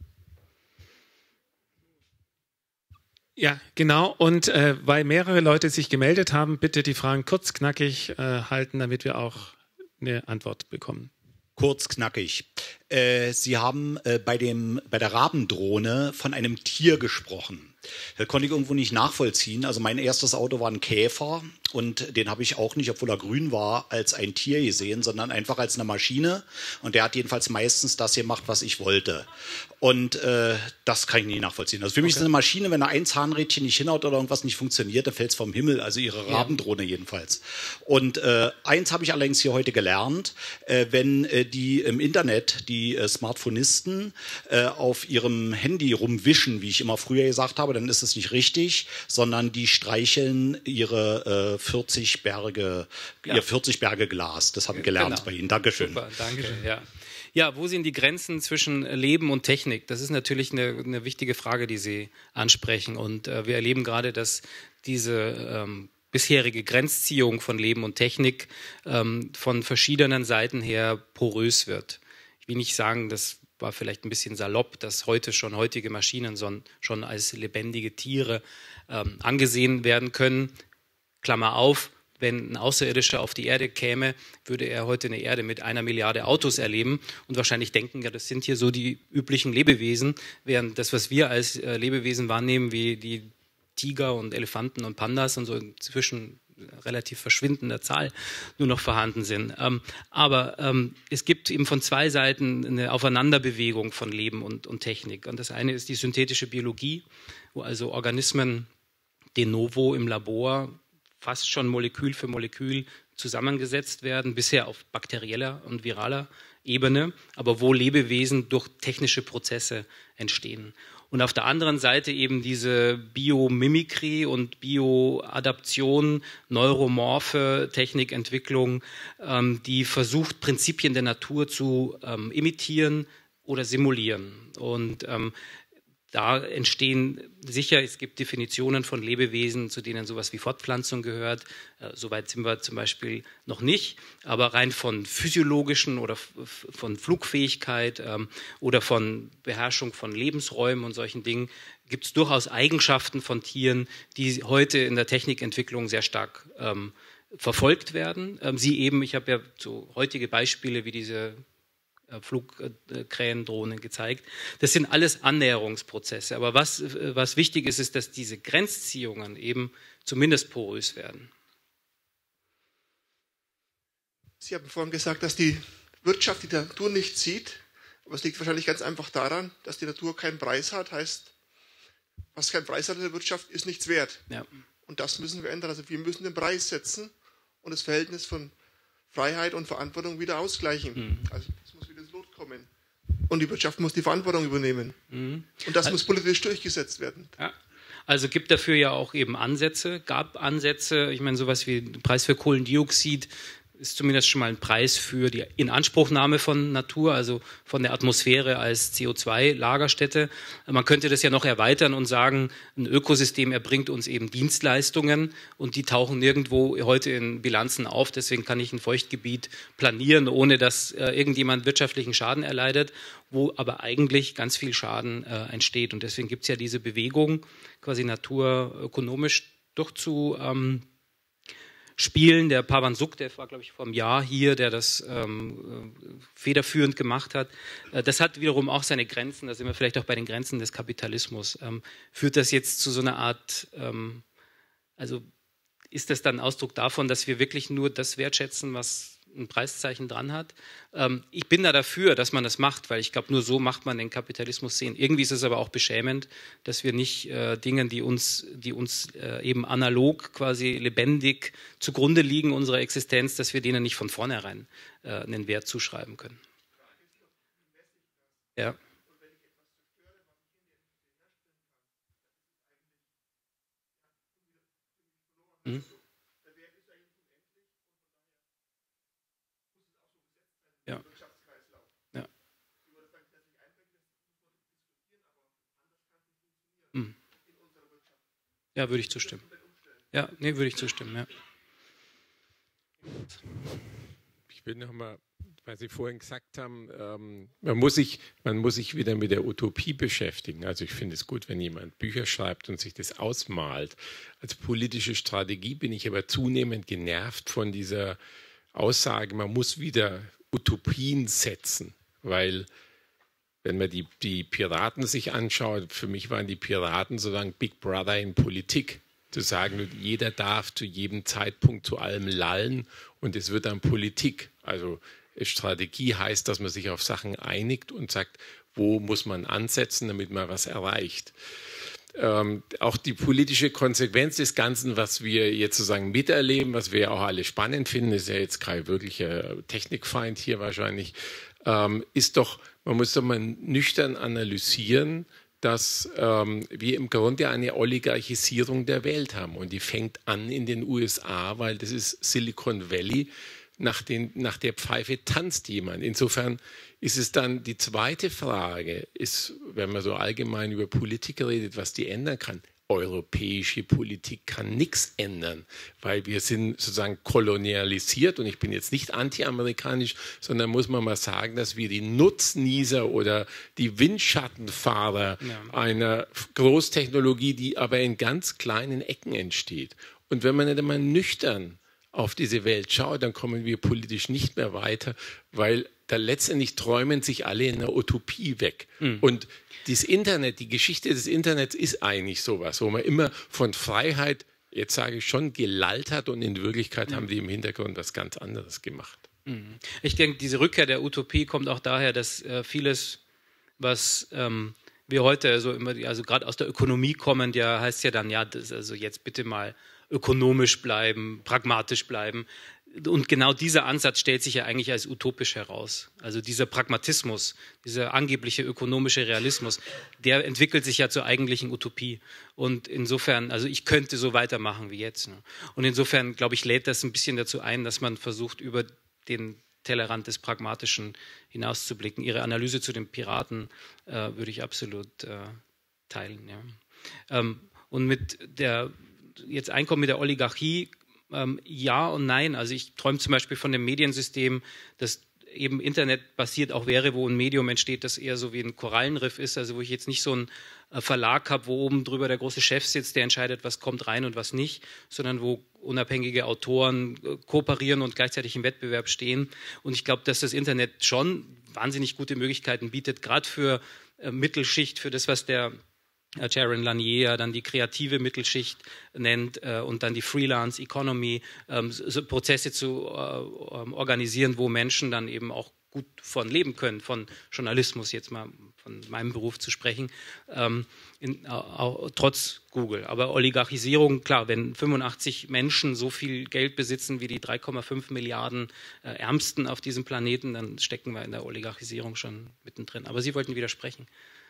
Ja, genau. Und weil mehrere Leute sich gemeldet haben, bitte die Fragen kurz, knackig halten, damit wir auch eine Antwort bekommen. Kurz, knackig. Sie haben bei der Rabendrohne von einem Tier gesprochen. Das konnte ich irgendwo nicht nachvollziehen. Also mein erstes Auto war ein Käfer und den habe ich auch nicht, obwohl er grün war, als ein Tier gesehen, sondern einfach als eine Maschine. Und der hat jedenfalls meistens das gemacht, was ich wollte. Und das kann ich nicht nachvollziehen. Also für mich ist eine Maschine, wenn da ein Zahnrädchen nicht hinhaut oder irgendwas nicht funktioniert, dann fällt es vom Himmel. Also Ihre Rabendrohne jedenfalls. Und eins habe ich allerdings hier heute gelernt. Wenn die im Internet, die Smartphonisten, auf ihrem Handy rumwischen, wie ich immer früher gesagt habe, dann ist es nicht richtig, sondern die streicheln ihre 40 Berge Glas. Das habe ich gelernt bei Ihnen. Dankeschön. Super, danke. Ja, wo sind die Grenzen zwischen Leben und Technik? Das ist natürlich eine wichtige Frage, die Sie ansprechen. Und wir erleben gerade, dass diese bisherige Grenzziehung von Leben und Technik von verschiedenen Seiten her porös wird. Ich will nicht sagen, das war vielleicht ein bisschen salopp, dass heutige Maschinen schon als lebendige Tiere angesehen werden können. Klammer auf, wenn ein Außerirdischer auf die Erde käme, würde er heute eine Erde mit 1 Milliarde Autos erleben und wahrscheinlich denken, ja, das sind hier so die üblichen Lebewesen, während das, was wir als Lebewesen wahrnehmen, wie die Tiger und Elefanten und Pandas und so inzwischen relativ verschwindender Zahl nur noch vorhanden sind. Aber es gibt eben von 2 Seiten eine Aufeinanderbewegung von Leben und Technik. Und das eine ist die synthetische Biologie, wo also Organismen de novo im Labor fast schon Molekül für Molekül zusammengesetzt werden, bisher auf bakterieller und viraler Ebene, aber wo Lebewesen durch technische Prozesse entstehen. Und auf der anderen Seite eben diese Biomimikrie und Bioadaption, neuromorphe Technikentwicklung, die versucht, Prinzipien der Natur zu imitieren oder simulieren. Und da entstehen sicher, es gibt Definitionen von Lebewesen, zu denen sowas wie Fortpflanzung gehört. Soweit sind wir zum Beispiel noch nicht. Aber rein von physiologischen oder von Flugfähigkeit oder von Beherrschung von Lebensräumen und solchen Dingen gibt es durchaus Eigenschaften von Tieren, die heute in der Technikentwicklung sehr stark verfolgt werden. Ich habe ja so heutige Beispiele wie diese Flugkrähendrohnen gezeigt. Das sind alles Annäherungsprozesse. Aber was wichtig ist, ist, dass diese Grenzziehungen eben zumindest porös werden. Sie haben vorhin gesagt, dass die Wirtschaft die Natur nicht sieht. Aber es liegt wahrscheinlich ganz einfach daran, dass die Natur keinen Preis hat. Heißt, was keinen Preis hat in der Wirtschaft, ist nichts wert. Ja. Und das müssen wir ändern. Also wir müssen den Preis setzen und das Verhältnis von Freiheit und Verantwortung wieder ausgleichen. Also es muss wieder ins Lot kommen. Und die Wirtschaft muss die Verantwortung übernehmen. Und das muss politisch durchgesetzt werden. Ja. Also gibt dafür ja auch eben Ansätze, gab Ansätze, ich meine sowas wie Preis für Kohlendioxid, ist zumindest schon mal ein Preis für die Inanspruchnahme von Natur, also von der Atmosphäre als CO2-Lagerstätte. Man könnte das ja noch erweitern und sagen, ein Ökosystem erbringt uns eben Dienstleistungen und die tauchen nirgendwo heute in Bilanzen auf. Deswegen kann ich ein Feuchtgebiet planieren, ohne dass irgendjemand wirtschaftlichen Schaden erleidet, wo aber eigentlich ganz viel Schaden entsteht. Und deswegen gibt es ja diese Bewegung, quasi naturökonomisch durchzuspielen. Der Pavan Suk, der war, glaube ich, vor einem Jahr hier, der das federführend gemacht hat. Das hat wiederum auch seine Grenzen, da sind wir vielleicht auch bei den Grenzen des Kapitalismus. Führt das jetzt zu so einer Art, also ist das dann Ausdruck davon, dass wir wirklich nur das wertschätzen, was ein Preiszeichen dran hat? Ich bin da dafür, dass man das macht, weil ich glaube, nur so macht man den Kapitalismus sehen. Irgendwie ist es aber auch beschämend, dass wir nicht Dingen, die uns eben analog quasi lebendig zugrunde liegen, unserer Existenz, dass wir denen nicht von vornherein einen Wert zuschreiben können. Ja. Hm? Ja. Ja. Ja, würde ich zustimmen. Ja, nee, würde ich zustimmen, ja. Ich will nochmal, weil Sie vorhin gesagt haben, man muss sich wieder mit der Utopie beschäftigen. Also ich finde es gut, wenn jemand Bücher schreibt und sich das ausmalt. Als politische Strategie bin ich aber zunehmend genervt von dieser Aussage, man muss wieder Utopien setzen, weil wenn man die Piraten sich anschaut, für mich waren die Piraten sozusagen Big Brother in Politik. Zu sagen, jeder darf zu jedem Zeitpunkt zu allem lallen und es wird dann Politik. Also Strategie heißt, dass man sich auf Sachen einigt und sagt, wo muss man ansetzen, damit man was erreicht. Auch die politische Konsequenz des Ganzen, was wir jetzt sozusagen miterleben, was wir ja auch alle spannend finden, ist ja jetzt kein wirklicher Technikfeind hier wahrscheinlich, ist doch, man muss doch mal nüchtern analysieren, dass wir im Grunde eine Oligarchisierung der Welt haben. Und die fängt an in den USA, weil das ist Silicon Valley, nach der Pfeife tanzt jemand. Insofern ist es dann die zweite Frage, ist, wenn man so allgemein über Politik redet, was die ändern kann. Europäische Politik kann nichts ändern, weil wir sind sozusagen kolonialisiert und ich bin jetzt nicht anti-amerikanisch, sondern muss man mal sagen, dass wir die Nutznießer oder die Windschattenfahrer einer Großtechnologie, die aber in ganz kleinen Ecken entsteht. Und wenn man nicht einmal nüchtern auf diese Welt schaut, dann kommen wir politisch nicht mehr weiter, weil da letztendlich träumen sich alle in einer Utopie weg. Und das Internet, die Geschichte des Internets ist eigentlich sowas, wo man immer von Freiheit, jetzt sage ich schon, gelallt hat und in Wirklichkeit haben die im Hintergrund was ganz anderes gemacht. Ich denke, diese Rückkehr der Utopie kommt auch daher, dass vieles, was wir heute so immer, also gerade aus der Ökonomie kommend, ja, heißt ja dann, ja, das, also jetzt bitte mal ökonomisch bleiben, pragmatisch bleiben. Und genau dieser Ansatz stellt sich ja eigentlich als utopisch heraus. Also dieser Pragmatismus, dieser angebliche ökonomische Realismus, der entwickelt sich ja zur eigentlichen Utopie. Und insofern, also ich könnte so weitermachen wie jetzt. Ne? Und insofern, glaube ich, lädt das ein bisschen dazu ein, dass man versucht, über den Tellerrand des Pragmatischen hinauszublicken. Ihre Analyse zu den Piraten würde ich absolut teilen. Ja. Und mit der jetzt Einkommen mit der Oligarchie, ja und nein. Also ich träume zum Beispiel von dem Mediensystem, das eben internetbasiert auch wäre, wo ein Medium entsteht, das eher so wie ein Korallenriff ist, also wo ich jetzt nicht so einen Verlag habe, wo oben drüber der große Chef sitzt, der entscheidet, was kommt rein und was nicht, sondern wo unabhängige Autoren kooperieren und gleichzeitig im Wettbewerb stehen. Und ich glaube, dass das Internet schon wahnsinnig gute Möglichkeiten bietet, gerade für Mittelschicht, für das, was der Jaron Lanier dann die kreative Mittelschicht nennt und dann die Freelance Economy, so Prozesse zu organisieren, wo Menschen dann eben auch gut von leben können, von Journalismus, jetzt mal von meinem Beruf zu sprechen, trotz Google. Aber Oligarchisierung, klar, wenn 85 Menschen so viel Geld besitzen wie die 3,5 Milliarden Ärmsten auf diesem Planeten, dann stecken wir in der Oligarchisierung schon mittendrin. Aber Sie wollten widersprechen.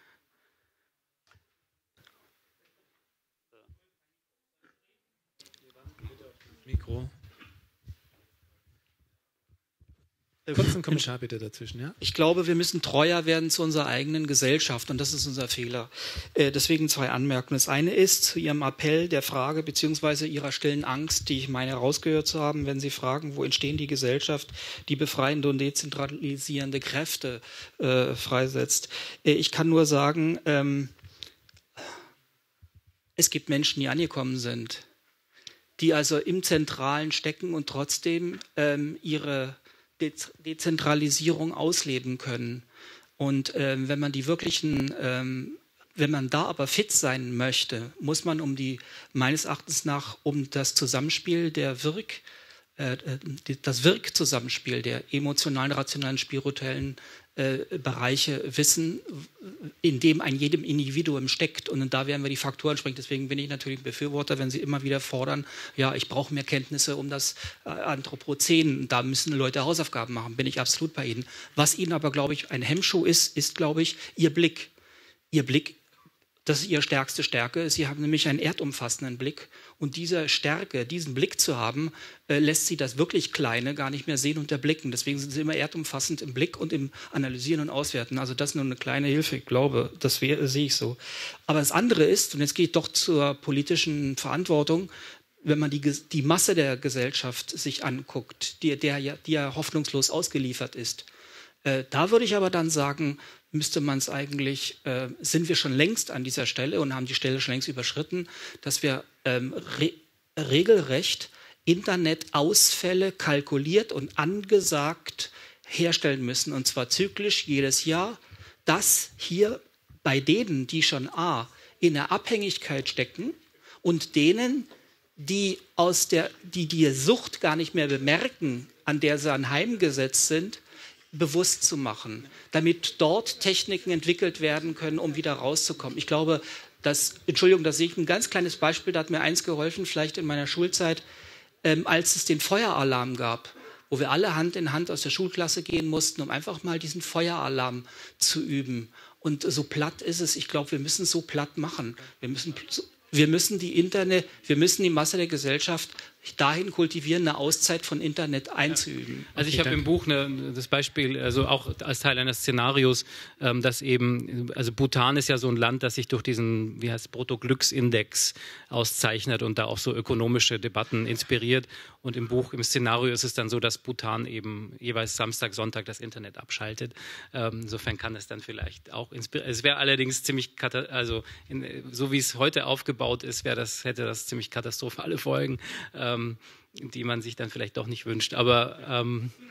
Mikro. Kurz einen Kommentar bitte dazwischen, ja? Ich glaube, wir müssen treuer werden zu unserer eigenen Gesellschaft und das ist unser Fehler. Deswegen 2 Anmerkungen. Das eine ist zu Ihrem Appell der Frage beziehungsweise Ihrer stillen Angst, die ich meine herausgehört zu haben, wenn Sie fragen, wo entstehen die Gesellschaft, die befreiende und dezentralisierende Kräfte freisetzt. Ich kann nur sagen, es gibt Menschen, die angekommen sind, die also im Zentralen stecken und trotzdem ihre Dezentralisierung ausleben können. Und wenn man die wirklichen, wenn man da aber fit sein möchte, muss man meines Erachtens nach um das Zusammenspiel der das Wirkzusammenspiel der emotionalen, rationalen, spirituellen Bereiche wissen, in dem ein jedem Individuum steckt. Und da werden wir die Faktoren sprechen. Deswegen bin ich natürlich ein Befürworter, wenn Sie immer wieder fordern, ja, ich brauche mehr Kenntnisse um das Anthropozän. Da müssen Leute Hausaufgaben machen. Bin ich absolut bei Ihnen. Was Ihnen aber, glaube ich, ein Hemmschuh ist, glaube ich, Ihr Blick. Ihr Blick, das ist Ihre stärkste Stärke. Sie haben nämlich einen erdumfassenden Blick. Und diese Stärke, diesen Blick zu haben, lässt Sie das wirklich Kleine gar nicht mehr sehen und erblicken. Deswegen sind Sie immer erdumfassend im Blick und im Analysieren und Auswerten. Also das ist nur eine kleine Hilfe, ich glaube, das sehe ich so. Aber das andere ist, und jetzt gehe ich doch zur politischen Verantwortung, wenn man die Masse der Gesellschaft sich anguckt, die ja hoffnungslos ausgeliefert ist, da würde ich aber dann sagen, müsste man es eigentlich, sind wir schon längst an dieser Stelle und haben die Stelle schon längst überschritten, dass wir regelrecht Internetausfälle kalkuliert und angesagt herstellen müssen, und zwar zyklisch jedes Jahr, dass hier bei denen, die schon in der Abhängigkeit stecken und denen, die die Sucht gar nicht mehr bemerken, an der sie anheimgesetzt sind, bewusst zu machen, damit dort Techniken entwickelt werden können, um wieder rauszukommen. Ich glaube, Entschuldigung, da sehe ich ein ganz kleines Beispiel, da hat mir eins geholfen, vielleicht in meiner Schulzeit, als es den Feueralarm gab, wo wir alle Hand in Hand aus der Schulklasse gehen mussten, um einfach mal diesen Feueralarm zu üben. Und so platt ist es. Ich glaube, wir müssen es so platt machen. Wir müssen die Masse der Gesellschaft dahin kultivieren, eine Auszeit von Internet einzuüben. Also ich habe im Buch das Beispiel, also auch als Teil eines Szenarios, dass eben, also Bhutan ist ja so ein Land, das sich durch diesen, Bruttoglücksindex auszeichnet und da auch so ökonomische Debatten inspiriert. Und im Buch, im Szenario ist es dann so, dass Bhutan eben jeweils Samstag, Sonntag das Internet abschaltet. Insofern kann es dann vielleicht auch inspirieren. Es wäre allerdings ziemlich, so wie es heute aufgebaut ist, hätte das ziemlich katastrophale Folgen, die man sich dann vielleicht doch nicht wünscht. Aber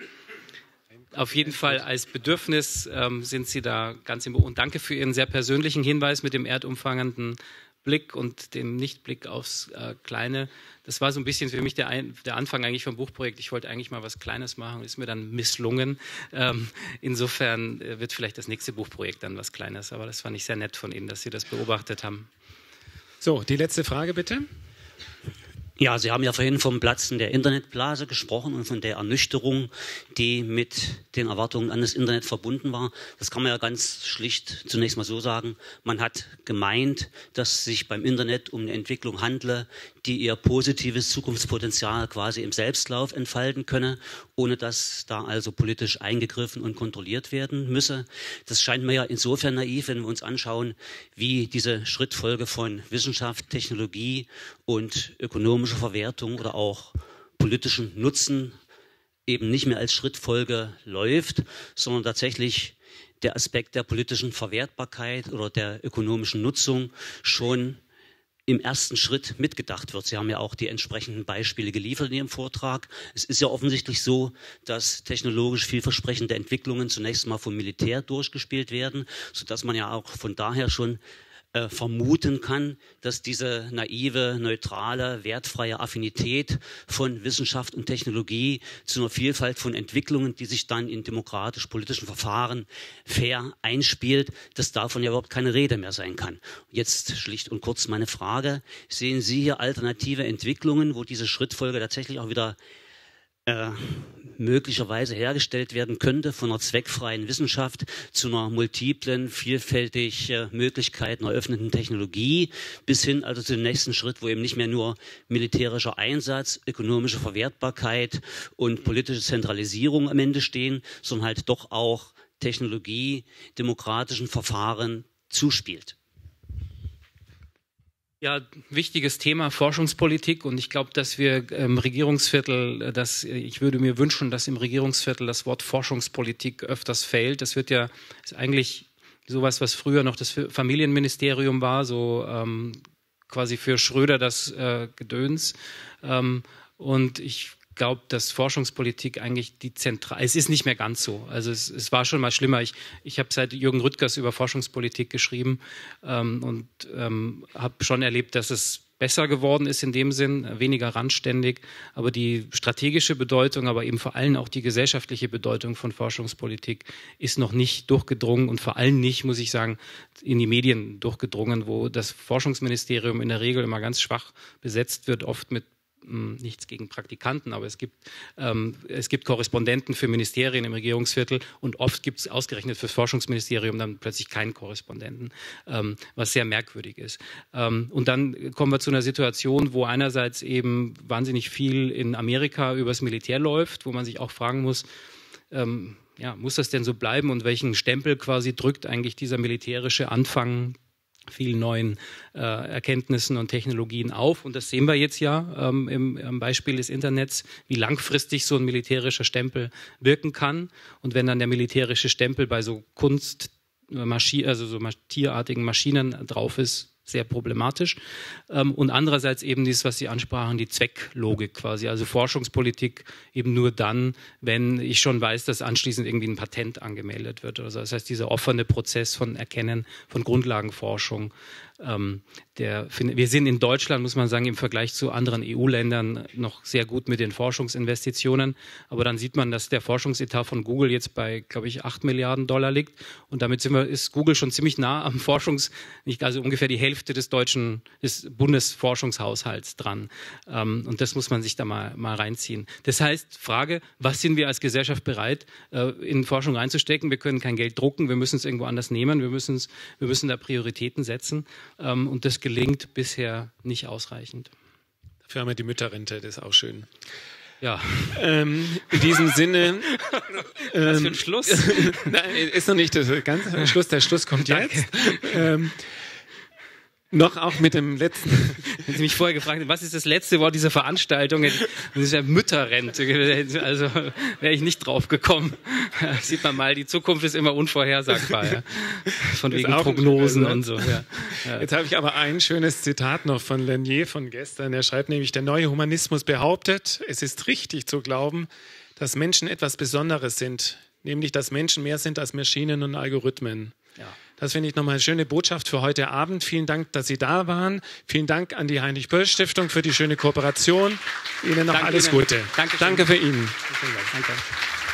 auf jeden Fall als Bedürfnis sind Sie da ganz im Buch. Und danke für Ihren sehr persönlichen Hinweis mit dem erdumfangenden Blick und dem Nichtblick aufs Kleine. Das war so ein bisschen für mich der Anfang eigentlich vom Buchprojekt. Ich wollte eigentlich mal was Kleines machen, ist mir dann misslungen. Insofern wird vielleicht das nächste Buchprojekt dann was Kleines. Aber das fand ich sehr nett von Ihnen, dass Sie das beobachtet haben. So, die letzte Frage bitte. Ja, Sie haben ja vorhin vom Platzen der Internetblase gesprochen und von der Ernüchterung, die mit den Erwartungen an das Internet verbunden war. Das kann man ja ganz schlicht zunächst mal so sagen. Man hat gemeint, dass es sich beim Internet um eine Entwicklung handle, die ihr positives Zukunftspotenzial quasi im Selbstlauf entfalten könne, ohne dass da also politisch eingegriffen und kontrolliert werden müsse. Das scheint mir ja insofern naiv, wenn wir uns anschauen, wie diese Schrittfolge von Wissenschaft, Technologie und ökonomische Verwertung oder auch politischen Nutzen eben nicht mehr als Schrittfolge läuft, sondern tatsächlich der Aspekt der politischen Verwertbarkeit oder der ökonomischen Nutzung schon im ersten Schritt mitgedacht wird. Sie haben ja auch die entsprechenden Beispiele geliefert in Ihrem Vortrag. Es ist ja offensichtlich so, dass technologisch vielversprechende Entwicklungen zunächst mal vom Militär durchgespielt werden, sodass man ja auch von daher schon vermuten kann, dass diese naive, neutrale, wertfreie Affinität von Wissenschaft und Technologie zu einer Vielfalt von Entwicklungen, die sich dann in demokratisch-politischen Verfahren fair einspielt, dass davon ja überhaupt keine Rede mehr sein kann. Jetzt schlicht und kurz meine Frage: Sehen Sie hier alternative Entwicklungen, wo diese Schrittfolge tatsächlich auch wieder möglicherweise hergestellt werden könnte von einer zweckfreien Wissenschaft zu einer multiplen, vielfältig Möglichkeiten eröffneten Technologie, bis hin also zu dem nächsten Schritt, wo eben nicht mehr nur militärischer Einsatz, ökonomische Verwertbarkeit und politische Zentralisierung am Ende stehen, sondern halt doch auch Technologie demokratischen Verfahren zuspielt? Ja, wichtiges Thema, Forschungspolitik, und ich glaube, dass wir im Regierungsviertel, ich würde mir wünschen, dass im Regierungsviertel das Wort Forschungspolitik öfters fällt. Das ist eigentlich sowas, was früher noch das Familienministerium war, so quasi für Schröder das Gedöns. Und ich glaube, dass Forschungspolitik eigentlich es ist nicht mehr ganz so. Also es war schon mal schlimmer. Ich habe seit Jürgen Rüttgers über Forschungspolitik geschrieben und habe schon erlebt, dass es besser geworden ist in dem Sinn, weniger randständig. Aber die strategische Bedeutung, aber eben vor allem auch die gesellschaftliche Bedeutung von Forschungspolitik ist noch nicht durchgedrungen und vor allem nicht, muss ich sagen, in die Medien durchgedrungen, wo das Forschungsministerium in der Regel immer ganz schwach besetzt wird, oft mit nichts gegen Praktikanten, aber es gibt Korrespondenten für Ministerien im Regierungsviertel und oft gibt es ausgerechnet fürs Forschungsministerium dann plötzlich keinen Korrespondenten, was sehr merkwürdig ist. Und dann kommen wir zu einer Situation, wo einerseits eben wahnsinnig viel in Amerika übers Militär läuft, wo man sich auch fragen muss, muss das denn so bleiben und welchen Stempel quasi drückt eigentlich dieser militärische Anfang vielen neuen Erkenntnissen und Technologien auf. Und das sehen wir jetzt ja im Beispiel des Internets, wie langfristig so ein militärischer Stempel wirken kann. Und wenn dann der militärische Stempel bei so also so tierartigen Maschinen drauf ist, sehr problematisch. Und andererseits eben dies, was Sie ansprachen, die Zwecklogik quasi, also Forschungspolitik eben nur dann, wenn ich schon weiß, dass anschließend irgendwie ein Patent angemeldet wird. Also das heißt, dieser offene Prozess von Erkennen, von Grundlagenforschung, wir sind in Deutschland, muss man sagen, im Vergleich zu anderen EU-Ländern noch sehr gut mit den Forschungsinvestitionen. Aber dann sieht man, dass der Forschungsetat von Google jetzt bei, glaube ich, 8 Milliarden Dollar liegt. Und damit ist Google schon ziemlich nah am also ungefähr die Hälfte des Bundesforschungshaushalts dran. Und das muss man sich da mal reinziehen. Das heißt, Frage, was sind wir als Gesellschaft bereit, in Forschung reinzustecken? Wir können kein Geld drucken, wir müssen es irgendwo anders nehmen, wir müssen da Prioritäten setzen. Und das gelingt bisher nicht ausreichend. Dafür haben wir die Mütterrente, das ist auch schön. Ja. In diesem Sinne. Was für ein Schluss? Nein, ist noch nicht der ganze Schluss. Der Schluss kommt jetzt. Noch auch mit dem letzten. Wenn Sie mich vorher gefragt hätten, was ist das letzte Wort dieser Veranstaltung? Das ist ja Mütterrente. Also wäre ich nicht drauf gekommen. Sieht man mal, die Zukunft ist immer unvorhersagbar. Ja. Von wegen Prognosen und so. Ja. Jetzt habe ich aber ein schönes Zitat noch von Lanier von gestern. Er schreibt nämlich, der neue Humanismus behauptet, es ist richtig zu glauben, dass Menschen etwas Besonderes sind. Nämlich, dass Menschen mehr sind als Maschinen und Algorithmen. Ja. Das finde ich nochmal eine schöne Botschaft für heute Abend. Vielen Dank, dass Sie da waren. Vielen Dank an die Heinrich-Böll-Stiftung für die schöne Kooperation. Ihnen noch alles Gute. Danke für Ihnen. Danke.